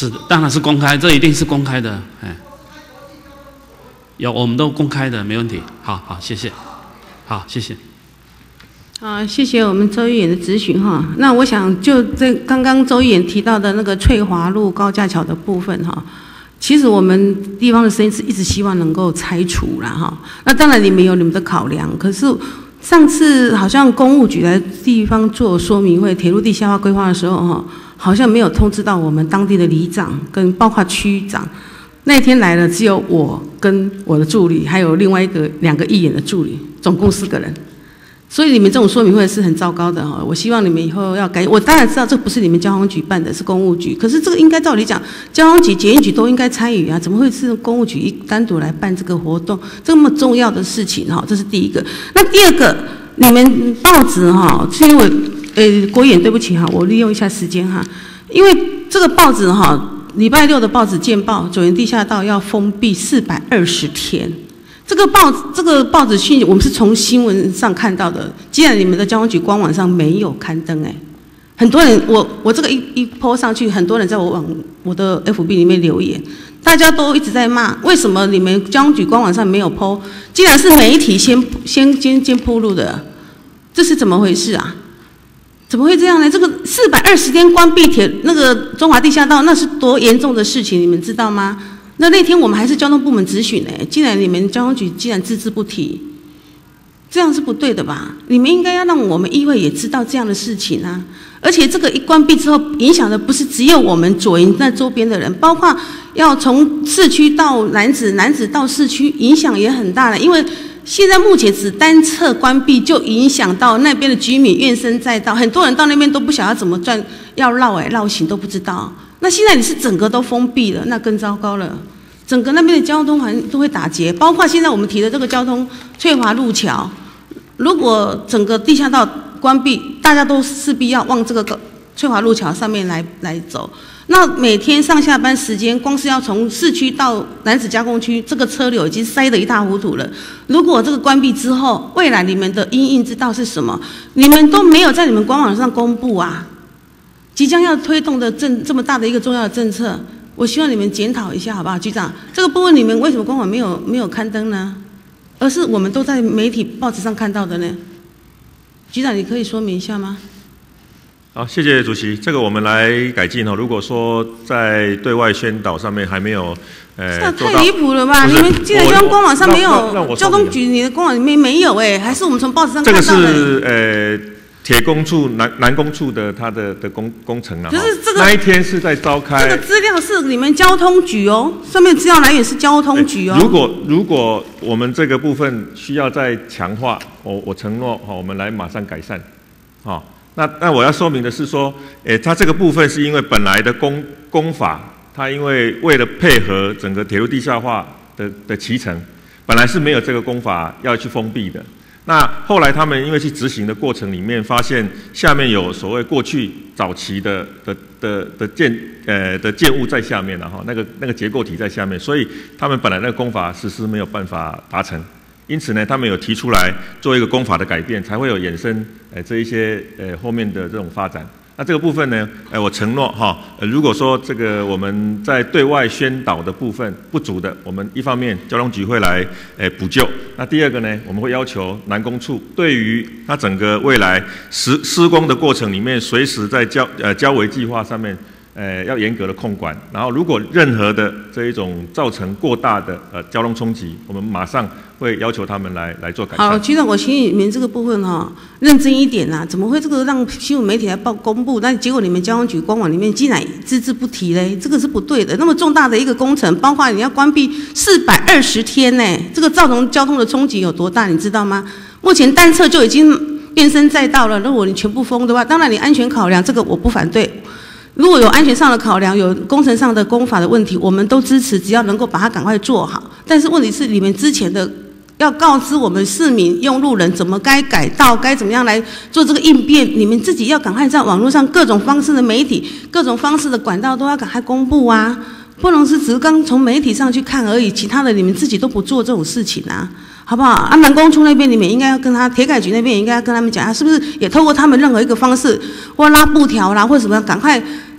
是的，当然是公开，这一定是公开的，哎，有我们都公开的，没问题。好好，谢谢，好谢谢。 啊，谢谢我们周议员的咨询哈。那我想就这刚刚周议员提到的那个翠华路高架桥的部分哈，其实我们地方的声音是一直希望能够拆除啦哈。那当然你们有你们的考量，可是上次好像公务局来地方做说明会，铁路地下化规划的时候哈，好像没有通知到我们当地的里长跟包括区长。那天来了只有我跟我的助理，还有另外一个两个议员的助理，总共四个人。所以你们这种说明会是很糟糕的哈，我希望你们以后要改。我当然知道这不是你们交通局办的，是公务局，可是这个应该照理讲，交通局、捷运局都应该参与啊，怎么会是公务局一单独来办这个活动？这么重要的事情哈，这是第一个。那第二个，你们报纸哈，是因为呃国演对不起哈，我利用一下时间哈，因为这个报纸哈，礼拜六的报纸见报，九元地下道要封闭四百二十天。这个报这个报纸讯息，我们是从新闻上看到的。既然你们的交通局官网上没有刊登，哎，很多人我我这个一一 po 上去，很多人在我网我的 F B 里面留言，大家都一直在骂，为什么你们交通局官网上没有 po？ 既然是媒体先先先先铺路的，这是怎么回事啊？怎么会这样呢？这个四百二十天关闭铁那个中华地下道，那是多严重的事情，你们知道吗？那那天我们还是交通部门质询哎，既然你们交通局既然只字不提，这样是不对的吧？你们应该要让我们议会也知道这样的事情啊！而且这个一关闭之后，影响的不是只有我们左营那周边的人，包括要从市区到楠梓，楠梓到市区，影响也很大了。因为现在目前只单侧关闭，就影响到那边的居民怨声载道，很多人到那边都不晓得怎么转，要绕哎绕行都不知道。那现在你是整个都封闭了，那更糟糕了。整个那边的交通环都会打结，包括现在我们提的这个交通翠华路桥，如果整个地下道关闭，大家都势必要往这个翠华路桥上面来来走。那每天上下班时间，光是要从市区到楠梓加工区，这个车流已经塞得一塌糊涂了。如果这个关闭之后，未来你们的因应之道是什么？你们都没有在你们官网上公布啊。即将要推动的政这么大的一个重要的政策，我希望你们检讨一下，好不好，局长？这个部分你们为什么官网没有没有刊登呢？而是我们都在媒体报纸上看到的呢？局长，你可以说明一下吗？ 好，谢谢主席。这个我们来改进哦。如果说在对外宣导上面还没有，呃， 这太离谱了吧？你们既然交通官网上没有，交通局你的官网里面没有哎，还是我们从报纸上看到的？ 这个是呃。铁工处南南工处的他的的工工程啊， 可是这个那一天是在召开， 这个资料是你们交通局哦，上面资料来源是交通局哦。 如果如果我们这个部分需要再强化，我我承诺好，我们来马上改善，好，那那我要说明的是说，诶，它这个部分是因为本来的工工法，它因为为了配合整个铁路地下化的的期程，本来是没有这个工法要去封闭的。那后来他们因为去执行的过程里面，发现下面有所谓过去早期的的的的建呃的建物在下面了哈，那个那个结构体在下面，所以他们本来那个工法实施没有办法达成，因此呢，他们有提出来做一个工法的改变，才会有衍生呃这一些呃后面的这种发展。那这个部分呢，呃，我承诺哈，呃，如果说这个我们在对外宣导的部分不足的，我们一方面交通局会来呃补救，那第二个呢，我们会要求南工处对于它整个未来施施工的过程里面，随时在交呃交维计划上面，呃，要严格的控管。然后如果任何的这一种造成过大的呃交通冲击，我们马上会要求他们来来做改善。 好，局长，我请你们这个部分哈、哦，认真一点啊！怎么会这个让新闻媒体来报公布？但结果你们交通局官网里面竟然只字不提嘞，这个是不对的。那么重大的一个工程，包括你要关闭四百二十天呢，这个造成交通的冲击有多大？你知道吗？目前单侧就已经怨声载道了。如果你全部封的话，当然你安全考量这个我不反对。如果有安全上的考量，有工程上的工法的问题，我们都支持，只要能够把它赶快做好。但是问题是，你们之前的要告知我们市民、用路人怎么该改道，该怎么样来做这个应变，你们自己要赶快在网络上各种方式的媒体、各种方式的管道都要赶快公布啊！不能是只是刚从媒体上去看而已，其他的你们自己都不做这种事情啊！好不好？啊，南工处那边你们应该要跟他，铁改局那边也应该要跟他们讲，是不是也透过他们任何一个方式，或拉布条啦，或什么，赶快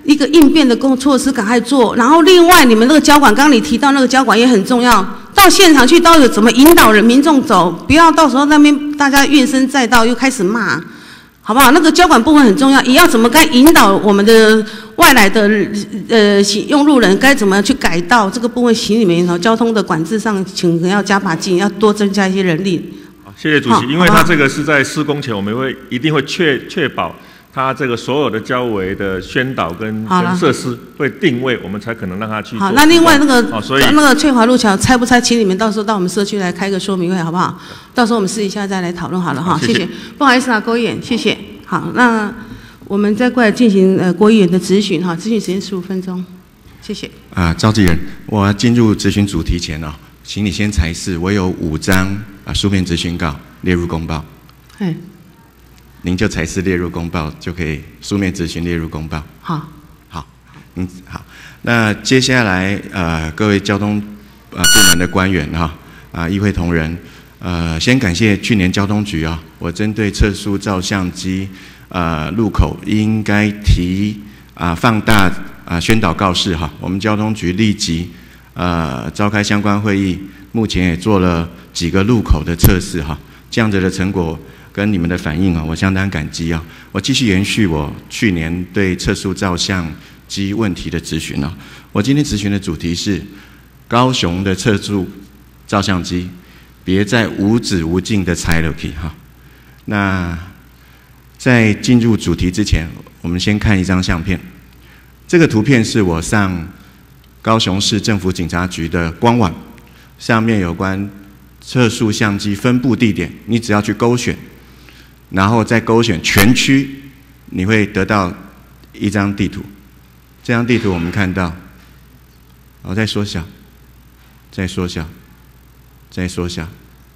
一个应变的工措施赶快做。然后另外你们那个交管，刚刚你提到那个交管也很重要，到现场去到底怎么引导人民众走，不要到时候那边大家怨声载道又开始骂。好不好？那个交管部分很重要，也要怎么该引导我们的外来的呃用路人该怎么去改道这个部分，行里面交通的管制上，请要加把劲，要多增加一些人力。 好，谢谢主席，因为他这个是在施工前，我们会一定会确确保他这个所有的交维的宣导跟跟设施会定位，我们才可能让他去做。 好，那另外那个、 哦、所以那个翠华路桥拆不拆，请你们到时候到我们社区来开个说明会，好不好？到时候我们试一下再来讨论好了哈，谢谢。不好意思啊，郭议员，谢谢。好，那我们再过来进行呃郭议员的质询哈，质询时间十五分钟，谢谢。 啊，召集人，我进入质询主题前哦，请你先裁示，我有五张啊书面质询稿列入公报。 哎。 您就裁示列入公报，就可以书面质询列入公报。 好， 好，嗯，好。那接下来呃，各位交通呃部门的官员哈啊，议会同仁，呃，先感谢去年交通局啊，我针对测速照相机呃路口应该提啊放大啊宣导告示哈，我们交通局立即呃召开相关会议，目前也做了几个路口的测试哈，这样子的成果。跟你们的反应啊，我相当感激啊！我继续延续我去年对测速照相机问题的质询啊。我今天质询的主题是高雄的测速照相机，别再无止无尽的拆了去哈。那在进入主题之前，我们先看一张相片。这个图片是我上高雄市政府警察局的官网，上面有关测速相机分布地点，你只要去勾选。然后再勾选全区，你会得到一张地图。这张地图我们看到，我再缩小，再缩小，再缩小，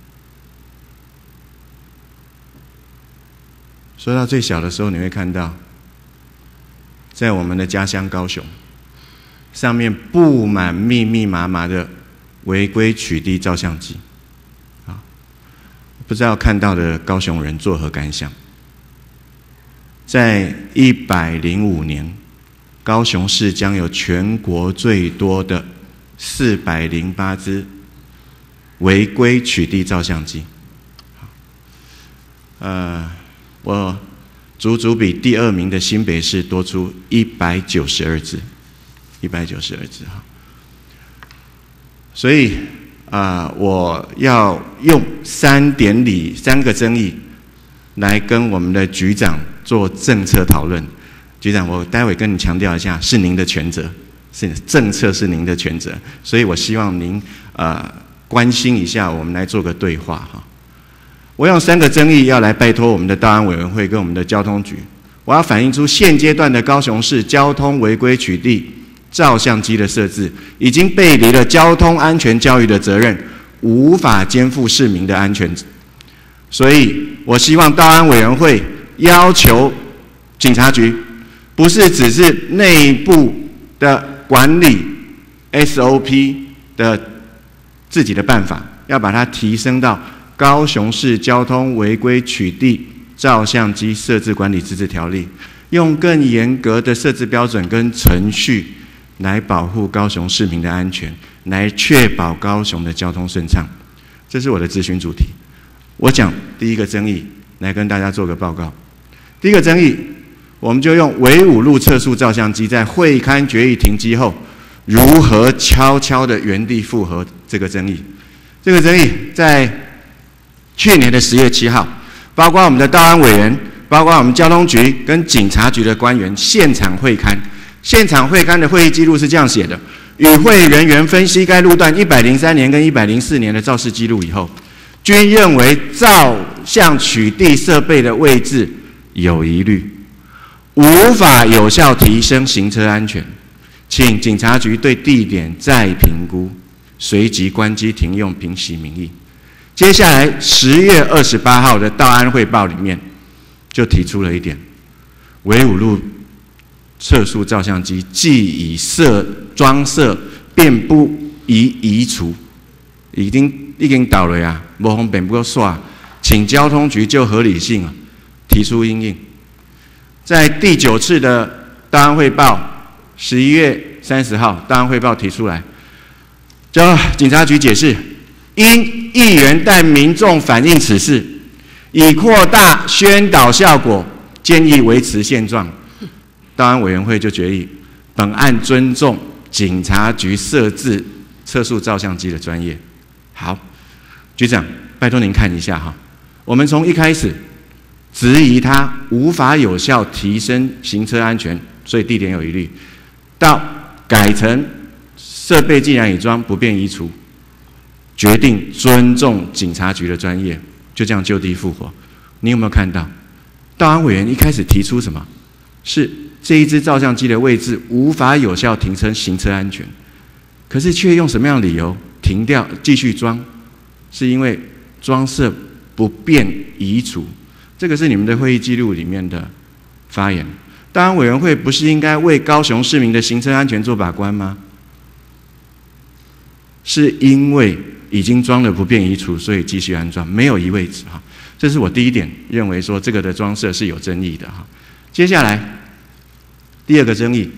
缩到最小的时候，你会看到，在我们的家乡高雄，上面布满密密麻麻的违规取缔照相机。不知道看到的高雄人作何感想？在一百零五年，高雄市将有全国最多的四百零八支违规取缔照相机。呃，我足足比第二名的新北市多出一百九十二支，一百九十二支哈。所以。啊、呃，我要用三点里三个争议来跟我们的局长做政策讨论。局长，我待会跟你强调一下，是您的权责，是政策是您的权责，所以我希望您呃关心一下，我们来做个对话哈。我用三个争议要来拜托我们的道安委员会跟我们的交通局，我要反映出现阶段的高雄市交通违规取缔照相机的设置已经背离了交通安全教育的责任，无法肩负市民的安全。所以我希望道安委员会要求警察局，不是只是内部的管理 S O P 的自己的办法，要把它提升到高雄市交通违规取缔照相机设置管理自治条例，用更严格的设置标准跟程序来保护高雄市民的安全，来确保高雄的交通顺畅。这是我的质询主题。我讲第一个争议，来跟大家做个报告。第一个争议，我们就用唯五路测速照相机在会勘决议停机后，如何悄悄的原地复合这个争议。这个争议在去年的十月七号，包括我们的道安委员，包括我们交通局跟警察局的官员现场会勘。现场会勘的会议记录是这样写的：与会人员分析该路段一百零三年跟一百零四年的肇事记录以后，均认为照相取缔设备的位置有疑虑，无法有效提升行车安全，请警察局对地点再评估，随即关机停用，平息民意。接下来十月二十八号的道安汇报里面就提出了一点：唯五路测速照相机既已设装设，便不宜移除，已经已经到了呀，无方便不够刷，请交通局就合理性啊提出因应。在第九次的道安汇报十一月三十号，档案汇报提出来，叫警察局解释，因议员但民众反映此事，以扩大宣导效果，建议维持现状。档案委员会就决议，本案尊重警察局设置测速照相机的专业。好，局长，拜托您看一下哈，我们从一开始质疑他无法有效提升行车安全，所以地点有疑虑，到改成设备既然已装，不便移除，决定尊重警察局的专业，就这样就地复活。你有没有看到？档案委员一开始提出什么？是这一支照相机的位置无法有效提升行车安全，可是却用什么样的理由停掉继续装？是因为装设不便移除。这个是你们的会议记录里面的发言。档案委员会不是应该为高雄市民的行车安全做把关吗？是因为已经装了不便移除，所以继续安装，没有移位置哈。这是我第一点认为说这个的装设是有争议的哈。接下来第二个争议，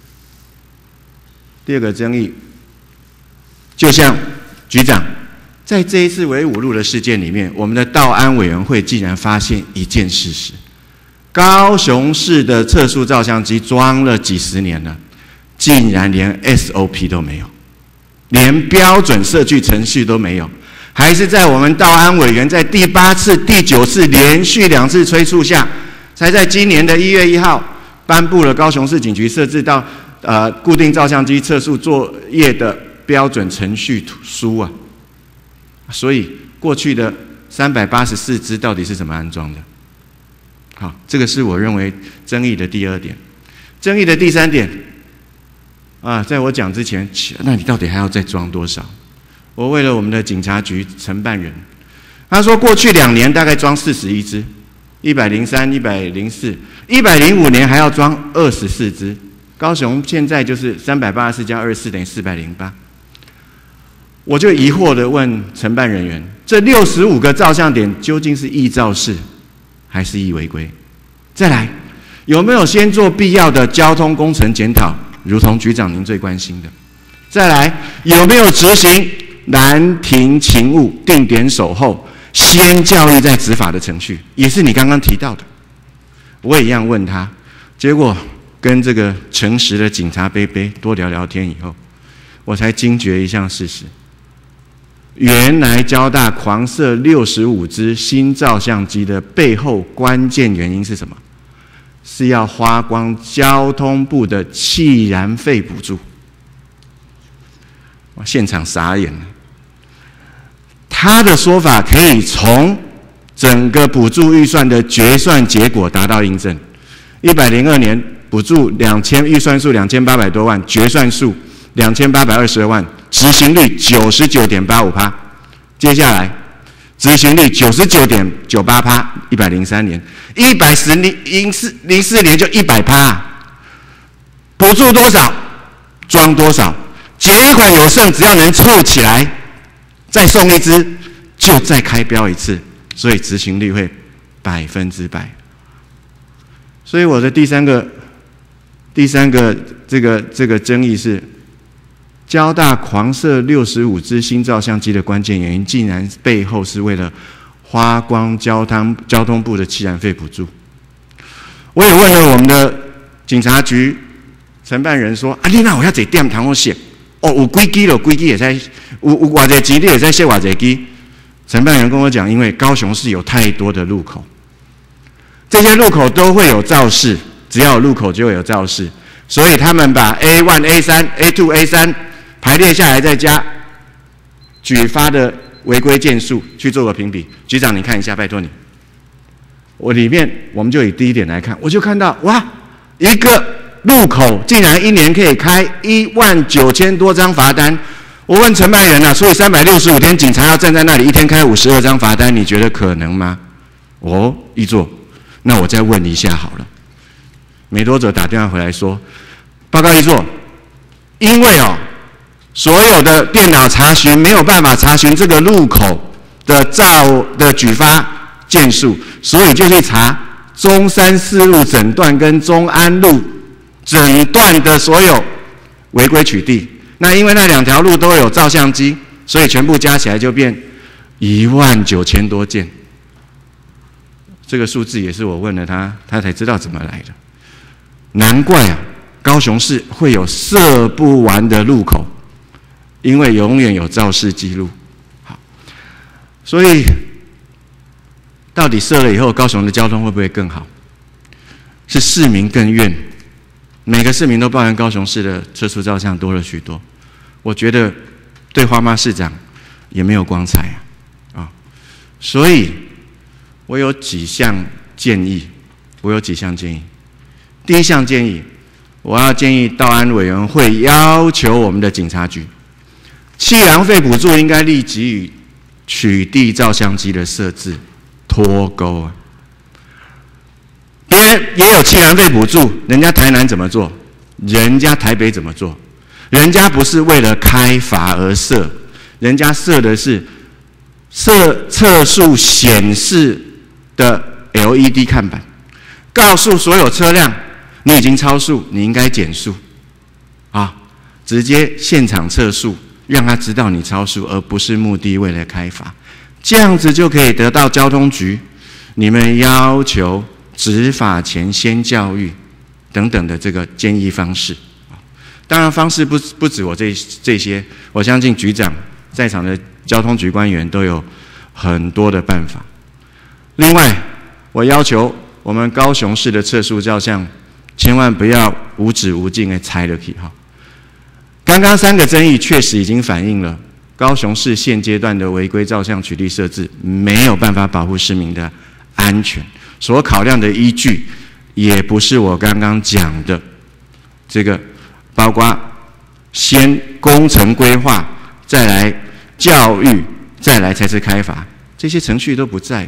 第二个争议，就像局长在这一次唯五路的事件里面，我们的道安委员会竟然发现一件事实：高雄市的测速照相机装了几十年了，竟然连 S O P 都没有，连标准设计程序都没有，还是在我们道安委员在第八次、第九次连续两次催促下，才在今年的一月一号颁布了高雄市警局设置到呃固定照相机测速作业的标准程序书啊。所以过去的三百八十四支到底是怎么安装的？好，这个是我认为争议的第二点。争议的第三点啊，在我讲之前，那你到底还要再装多少？我为了我们的警察局承办人，他说过去两年大概装四十一支，一百零三、一百零四、一百零五年还要装二十四支。高雄现在就是三百八十四加二十四等于四百零八。我就疑惑地问承办人员：这六十五个照相点究竟是易肇事还是易违规？再来，有没有先做必要的交通工程检讨，如同局长您最关心的？再来，有没有执行拦停勤务、定点守候、先教育再执法的程序？也是你刚刚提到的。我也一样问他，结果跟这个诚实的警察杯杯多聊聊天以后，我才惊觉一项事实。原来交大狂设六十五支新照相机的背后关键原因是什么？是要花光交通部的气燃费补助。我现场傻眼了。他的说法可以从整个补助预算的决算结果达到印证。一百零二年补助两千，预算数两千八百多万，决算数两千八百二十二万。执行率九十九点八五趴，接下来执行率九十九点九八趴，一百零三年，一百零四零四年就一百趴，补助多少装多少，结款有剩，只要能凑起来，再送一支，就再开标一次，所以执行率会百分之百。所以我的第三个第三个这个这个争议是。交大狂设六十五支新照相机的关键原因，竟然背后是为了花光交通交通部的气燃费补助。我也问了我们的警察局承办人说：“啊，你那我要坐点通好写？哦，有几支了，几支也在，有有偌济钱，你也在写偌济支。”承办人跟我讲，因为高雄市有太多的路口，这些路口都会有肇事，只要有路口就会有肇事，所以他们把 A 一、A 三、A 二、A 三。排列下来，再加举发的违规件数去做个评比。局长，你看一下，拜托你。我里面我们就以第一点来看，我就看到哇，一个路口竟然一年可以开一万九千多张罚单。我问承办人啊，所以三百六十五天警察要站在那里，一天开五十二张罚单，你觉得可能吗？哦，一座，那我再问一下好了。没多久打电话回来说，报告一座，因为哦。所有的电脑查询没有办法查询这个路口的照的举发件数，所以就去查中山四路整段跟中安路整段的所有违规取缔。那因为那两条路都有照相机，所以全部加起来就变一万九千多件。这个数字也是我问了他，他才知道怎么来的。难怪啊，高雄市会有设不完的路口，因为永远有肇事记录。好，所以到底设了以后，高雄的交通会不会更好？是市民更怨，每个市民都抱怨高雄市的测速照相多了许多。我觉得对花妈市长也没有光彩啊，啊，所以我有几项建议，我有几项建议。第一项建议，我要建议道安委员会要求我们的警察局，气囊费补助应该立即与取缔照相机的设置脱钩啊！别人也有气囊费补助，人家台南怎么做？人家台北怎么做？人家不是为了开罚而设，人家设的是测测速显示的 L E D 看板，告诉所有车辆你已经超速，你应该减速，啊，直接现场测速，让他知道你超速，而不是目的为了开罚，这样子就可以得到交通局你们要求执法前先教育等等的这个建议方式。当然，方式不不止我这这些，我相信局长在场的交通局官员都有很多的办法。另外，我要求我们高雄市的测速照相，千万不要无止无尽的拆了去哈。刚刚三个争议确实已经反映了高雄市现阶段的违规照相取缔设置没有办法保护市民的安全，所考量的依据也不是我刚刚讲的这个。包括先工程规划，再来教育，再来才是开罚，这些程序都不在了。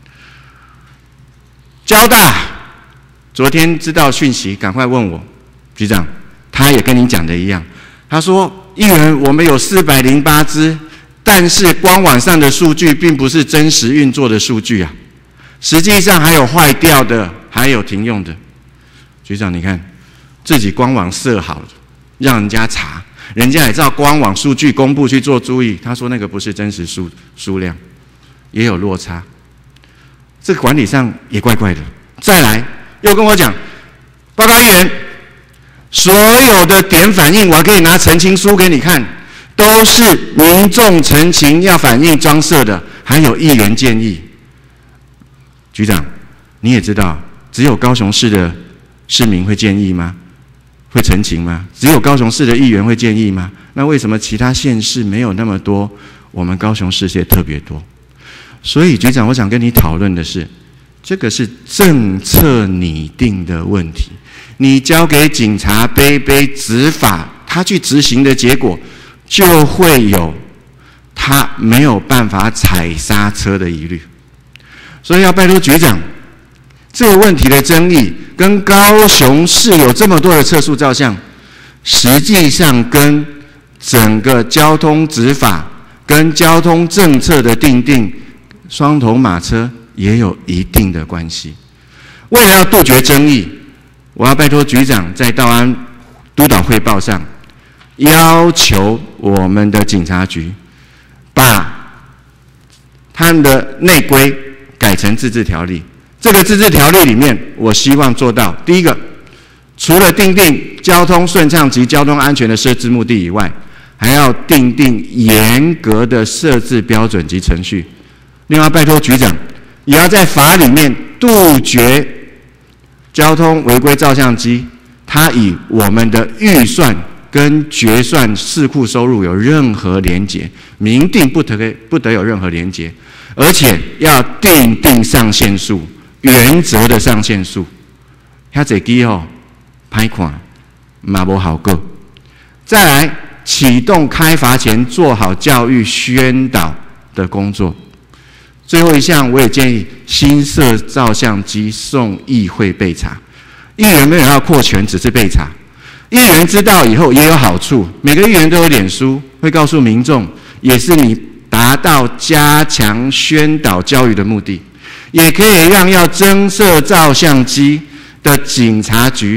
交大昨天知道讯息，赶快问我局长，他也跟你讲的一样，他说：“议员，我们有四百零八支，但是官网上的数据并不是真实运作的数据啊，实际上还有坏掉的，还有停用的。”局长，你看。自己官网设好了，让人家查，人家也照官网数据公布去做注意。他说那个不是真实数数量，也有落差，这个管理上也怪怪的。再来又跟我讲，报告议员，所有的点反映，我还可以拿澄清书给你看，都是民众陈情要反映装设的，还有议员建议。局长，你也知道，只有高雄市的市民会建议吗？会陈情吗？只有高雄市的议员会建议吗？那为什么其他县市没有那么多，我们高雄市却特别多？所以局长，我想跟你讨论的是，这个是政策拟定的问题。你交给警察杯杯执法，他去执行的结果，就会有他没有办法踩刹车的疑虑。所以要拜托局长，这个问题的争议跟高雄市有这么多的测速照相，实际上跟整个交通执法、跟交通政策的订定，双头马车也有一定的关系。为了要杜绝争议，我要拜托局长在道安督导汇报上，要求我们的警察局把他们的内规改成自治条例。这个自治条例里面，我希望做到第一个，除了订定交通顺畅及交通安全的设置目的以外，还要订定严格的设置标准及程序。另外，拜托局长也要在法里面杜绝交通违规照相机，它以我们的预算跟决算市库收入有任何连结，明定不得不得有任何连结，而且要订定上限数。原则的上限数，遐侪支吼歹看，嘛无好过。再来启动开罚前做好教育宣导的工作。最后一项，我也建议新设照相机送议会备查，议员没有要扩权，只是备查。议员知道以后也有好处，每个议员都有脸书，会告诉民众，也是你达到加强宣导教育的目的。也可以让要增设照相机的警察局，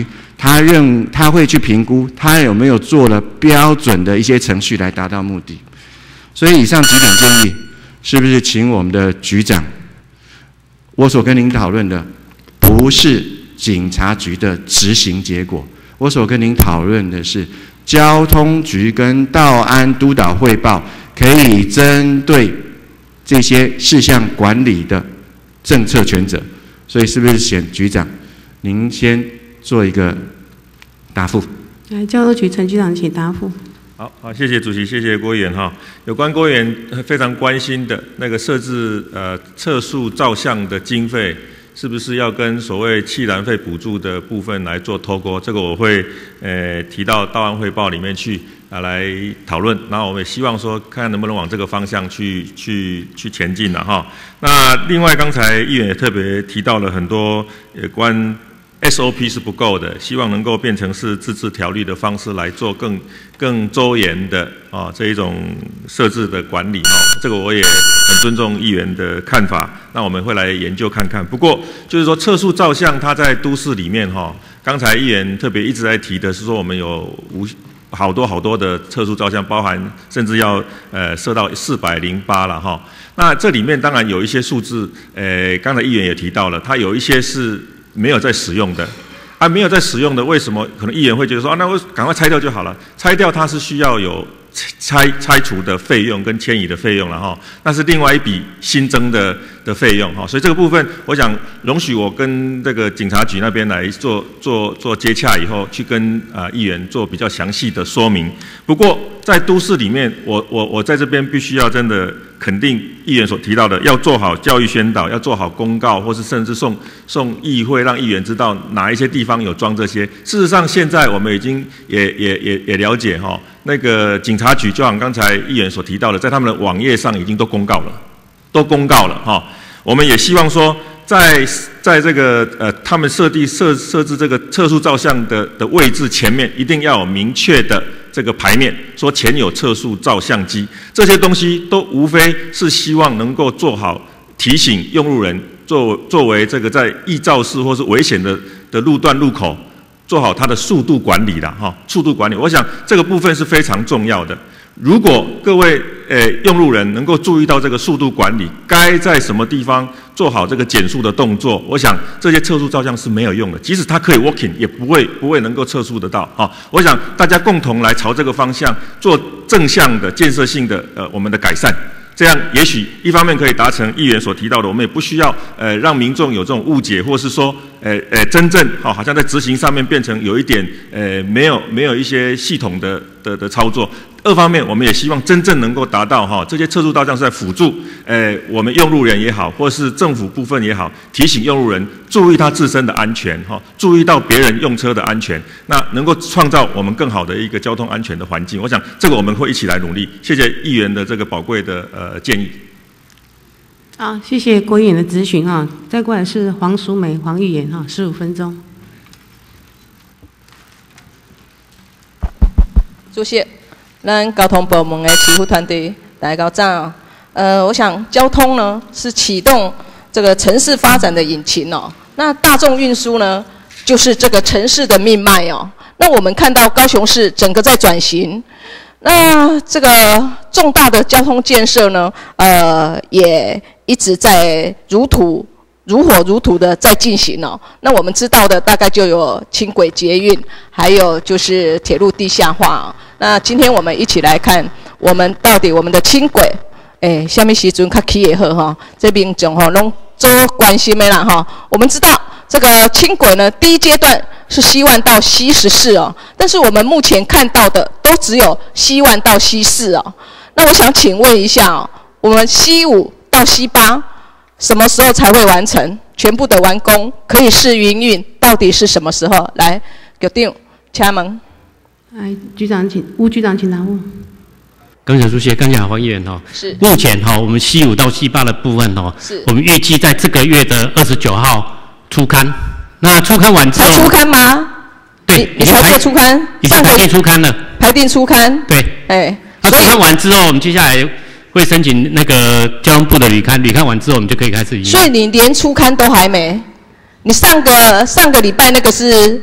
他认他会去评估他有没有做了标准的一些程序来达到目的。所以以上几点建议，是不是请我们的局长，我所跟您讨论的不是警察局的执行结果，我所跟您讨论的是交通局跟道安督导汇报可以针对这些事项管理的政策权责。所以是不是请局长您先做一个答复？ 来，交通局陈局长请答复。 好，好，谢谢主席，谢谢郭议员哈。有关郭议员非常关心的那个设置呃测速照相的经费，是不是要跟所谓气燃费补助的部分来做脱钩？这个我会呃提到道安汇报里面去啊来讨论。然后我们也希望说，看能不能往这个方向去去去前进了哈。那另外，刚才议员也特别提到了很多有关 S O P 是不够的，希望能够变成是自治条例的方式来做更更周延的啊这一种设置的管理哈。这个我也很尊重议员的看法，那我们会来研究看看。不过就是说测速照相，它在都市里面哈，刚才议员特别一直在提的是说，我们有无好多好多的测速照相，包含甚至要呃设到四百零八了哈。那这里面当然有一些数字，呃，刚才议员也提到了，它有一些是没有在使用的，啊，没有在使用的，为什么？可能议员会觉得说，啊，那我赶快拆掉就好了。拆掉它是需要有拆拆除的费用跟迁移的费用了哈，那是另外一笔新增的的费用哈。所以这个部分，我想容许我跟这个警察局那边来做做做接洽以后，去跟啊、呃、议员做比较详细的说明。不过在都市里面，我我我在这边必须要真的肯定议员所提到的，要做好教育宣导，要做好公告，或是甚至送送议会，让议员知道哪一些地方有装这些。事实上，现在我们已经也也也也了解哈，那个警察局就像刚才议员所提到的，在他们的网页上已经都公告了，都公告了哈。我们也希望说，在在这个呃他们设定设设置这个测速照相的的位置前面，一定要有明确的这个牌面，说前有测速照相机，这些东西都无非是希望能够做好提醒用路人，作作为这个在易肇事或是危险的的路段路口，做好它的速度管理啦哈，速度管理，我想这个部分是非常重要的。如果各位呃用路人能够注意到这个速度管理，该在什么地方做好这个减速的动作，我想这些测速照相是没有用的，即使它可以 working， 也不会不会能够测速得到啊。我想大家共同来朝这个方向做正向的建设性的呃我们的改善。这样也许一方面可以达成议员所提到的，我们也不需要呃让民众有这种误解，或是说呃呃真正好、哦、好像在执行上面变成有一点呃没有没有一些系统的的的操作。二方面，我们也希望真正能够达到哈、哦、这些测速照相是在辅助呃我们用路人也好，或是政府部分也好，提醒用路人注意他自身的安全哈、哦，注意到别人用车的安全，那能够创造我们更好的一个交通安全的环境。我想这个我们会一起来努力。谢谢议员的这个宝贵的呃建议。 好，谢谢郭议员的咨询哈。再过来是黄淑美黄议员哈，十五分钟。 主席，咱交通部门的支付团队大家早。呃，我想交通呢是启动这个城市发展的引擎哦。那大众运输呢，就是这个城市的命脉哦。那我们看到高雄市整个在转型。那这个重大的交通建设呢，呃，也一直在如土如火如荼的在进行哦。那我们知道的大概就有轻轨捷运，还有就是铁路地下化哦。那今天我们一起来看，我们到底我们的轻轨，诶，什么时阵较起会好哈？这民众吼拢做关心的啦哈。我们知道这个轻轨呢，第一阶段是西万到西十四哦，但是我们目前看到的都只有西万到西四哦。那我想请问一下哦，我们西五到西八什么时候才会完成？全部的完工可以试营运，到底是什么时候？来，局长，请问。 来，局长请，吴局长请答复。 感谢主席，感谢黄议员哈。 是。 目前哈，我们西五到西八的部分哈， 是。 我们预计在这个月的二十九号出刊。那出刊完之后。 才出刊吗？ 对， 你才做出刊？ 已经排定出刊了。 排定出刊。 对。 哎。 那出刊完之后，我们接下来会申请那个交通部的履刊，履刊完之后，我们就可以开始营运。 所以你连出刊都还没？你上个上个礼拜那个是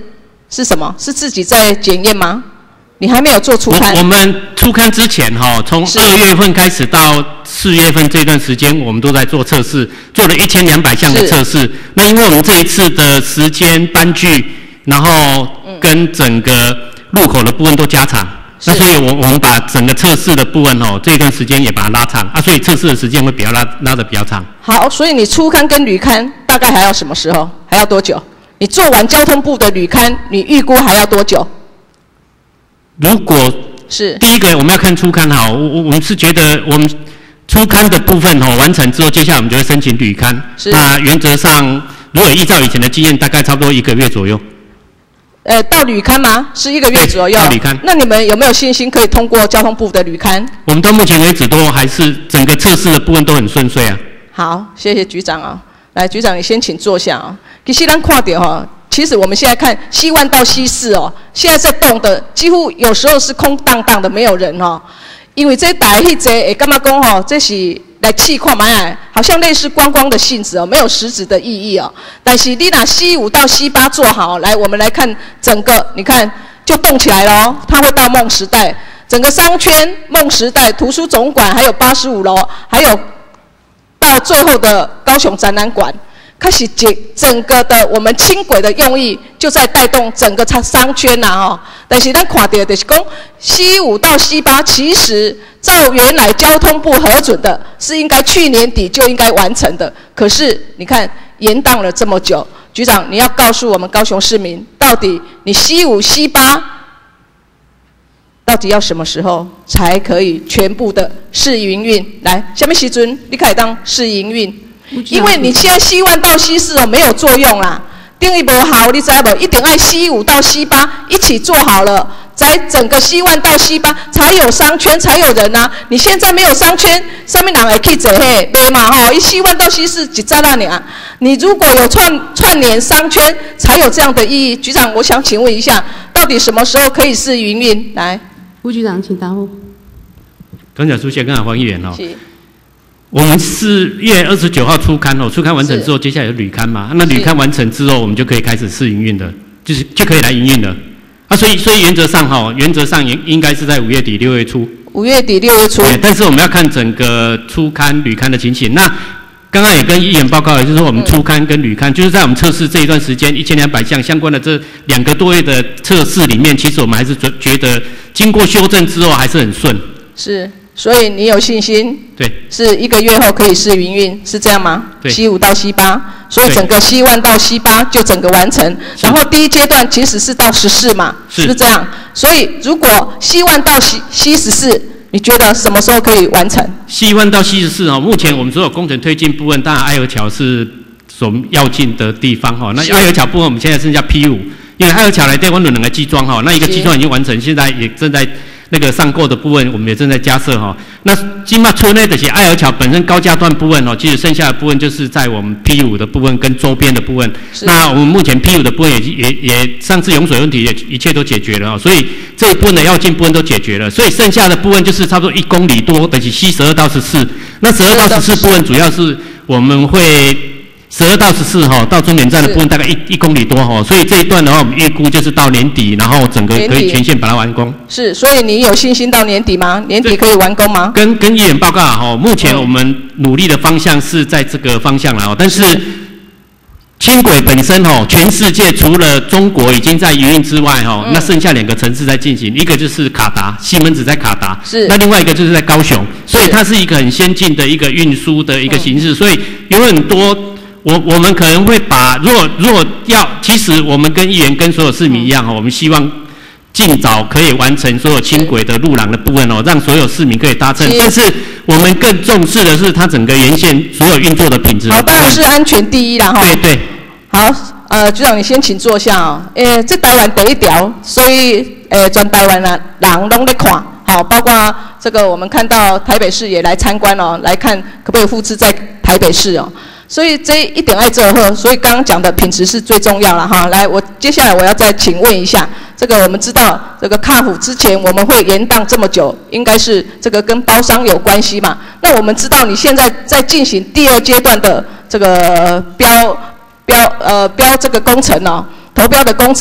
是什么？是自己在检验吗？你还没有做初勘？ 我, 我们初勘之前哈，从二月份开始到四月份这段时间，我们都在做测试，做了一千两百项的测试。那因为我们这一次的时间班距，然后跟整个路口的部分都加长，那所以我我们把整个测试的部分哦，这一段时间也把它拉长啊，所以测试的时间会比较拉拉的比较长。 好，所以你初勘跟旅勘大概还要什么时候？还要多久？你做完交通部的旅勘，你预估还要多久？ 如果是第一个，我们要看初勘哈，我我们是觉得我们初勘的部分哈完成之后，接下来我们就会申请旅勘。那原则上，如果依照以前的经验，大概差不多一个月左右。 呃，到旅勘吗？是一个月左右。 到旅勘。 那你们有没有信心可以通过交通部的旅勘？ 我们到目前为止都还是整个测试的部分都很顺遂啊。 好，谢谢局长啊、哦。来，局长你先请坐下啊、哦。其实咱看到哈。其实我们现在看西万到西四哦，现在在动的几乎有时候是空荡荡的，没有人哦。因为这台迄个会感觉讲吼，这是来试看卖啊，好像类似观光的性质哦，没有实质的意义哦。但是你拿西五到西八做好，来我们来看整个，你看就动起来了哦，它会到梦时代，整个商圈、梦时代、图书总馆，还有八十五楼，还有到最后的高雄展览馆。开始整整个的我们轻轨的用意，就在带动整个商圈呐、啊、哦。但是咱看到的是讲西五到西八，其实照原来交通部核准的，是应该去年底就应该完成的。可是你看延宕了这么久，局长你要告诉我们高雄市民，到底你西五西八到底要什么时候才可以全部的试营运？来，什么时阵你可以当试营运？因为你现在西万到西四哦没有作用啦，定义不好，你知道不？一定要西五到西八一起做好了，在整个西万到西八才有商圈，才有人啊！你现在没有商圈，上面人会去坐嘿，对嘛吼？一西万到西四几站那里啊？你如果有串串联商圈，才有这样的意义。局长，我想请问一下，到底什么时候可以试营运？来， 副局长请答复。 刚才出现跟黄议员哦。我们四月二十九号初勘哦，初勘完成之后，接下来有旅勘嘛？那旅勘完成之后，我们就可以开始试营运的，就是就可以来营运了。啊，所以所以原则上哈，原则上应应该是在五月底六月初。 五月底六月初。对， 但是我们要看整个初勘、旅勘的情形。那刚刚也跟议员报告了，就是说我们初勘跟旅勘，嗯、就是在我们测试这一段时间一千两百项相关的这两个多月的测试里面，其实我们还是觉得经过修正之后还是很顺。 是。所以你有信心？ 对， 是一个月后可以试营运，是这样吗？ 对， 西五到西八，所以整个西万到西八就整个完成。然后第一阶段其实是到十四嘛，是不是这样？所以如果西万到西西十四，你觉得什么时候可以完成？ 西万到西十四哦，目前我们所有工程推进部分，当然爱河桥是所要进的地方哈。那爱河桥部分我们现在剩下 P 五，因为爱河桥来对我们两个基桩哈，那一个基桩已经完成，现在也正在。那个上购的部分，我们也正在加设哈。那金马村内的些爱河桥本身高架段部分哦，其实剩下的部分就是在我们 P 五的部分跟周边的部分。那我们目前 P 五的部分也也也上次涌水问题也一切都解决了哦，所以这一部分的要进部分都解决了，所以剩下的部分就是差不多一公里多，等于西十二到十四。那十二到十四部分主要是我们会。十二到十四哈，到终点站的部分大概一一公里多哈，所以这一段的话，我们预估就是到年底，然后整个可以全线把它完工。 是，所以你有信心到年底吗？年底可以完工吗？ 跟跟议员报告哈，目前我们努力的方向是在这个方向了哦，但是轻轨本身哦，全世界除了中国已经在营运之外哈，嗯、那剩下两个城市在进行，一个就是卡达，西门子在卡达， 是， 那另外一个就是在高雄，所以它是一个很先进的一个运输的一个形式，嗯、所以有很多。我我们可能会把，如果如果要，其实我们跟议员跟所有市民一样哈，我们希望尽早可以完成所有轻轨的路廊的部分哦，让所有市民可以搭乘。但是我们更重视的是它整个沿线所有运作的品质。 好，当然是安全第一啦哈。 对对。 好，呃，局长你先请坐下哦。诶，这台湾第一条，所以诶，全台湾人人拢在看。好，包括这个我们看到台北市也来参观哦，来看可不可以复制在台北市哦。所以这一点爱这呵，所以刚刚讲的品质是最重要了哈。来，我接下来我要再请问一下，这个我们知道这个卡府之前我们会延宕这么久，应该是这个跟包商有关系嘛？那我们知道你现在在进行第二阶段的这个标标呃标这个工程哦，投标的工程，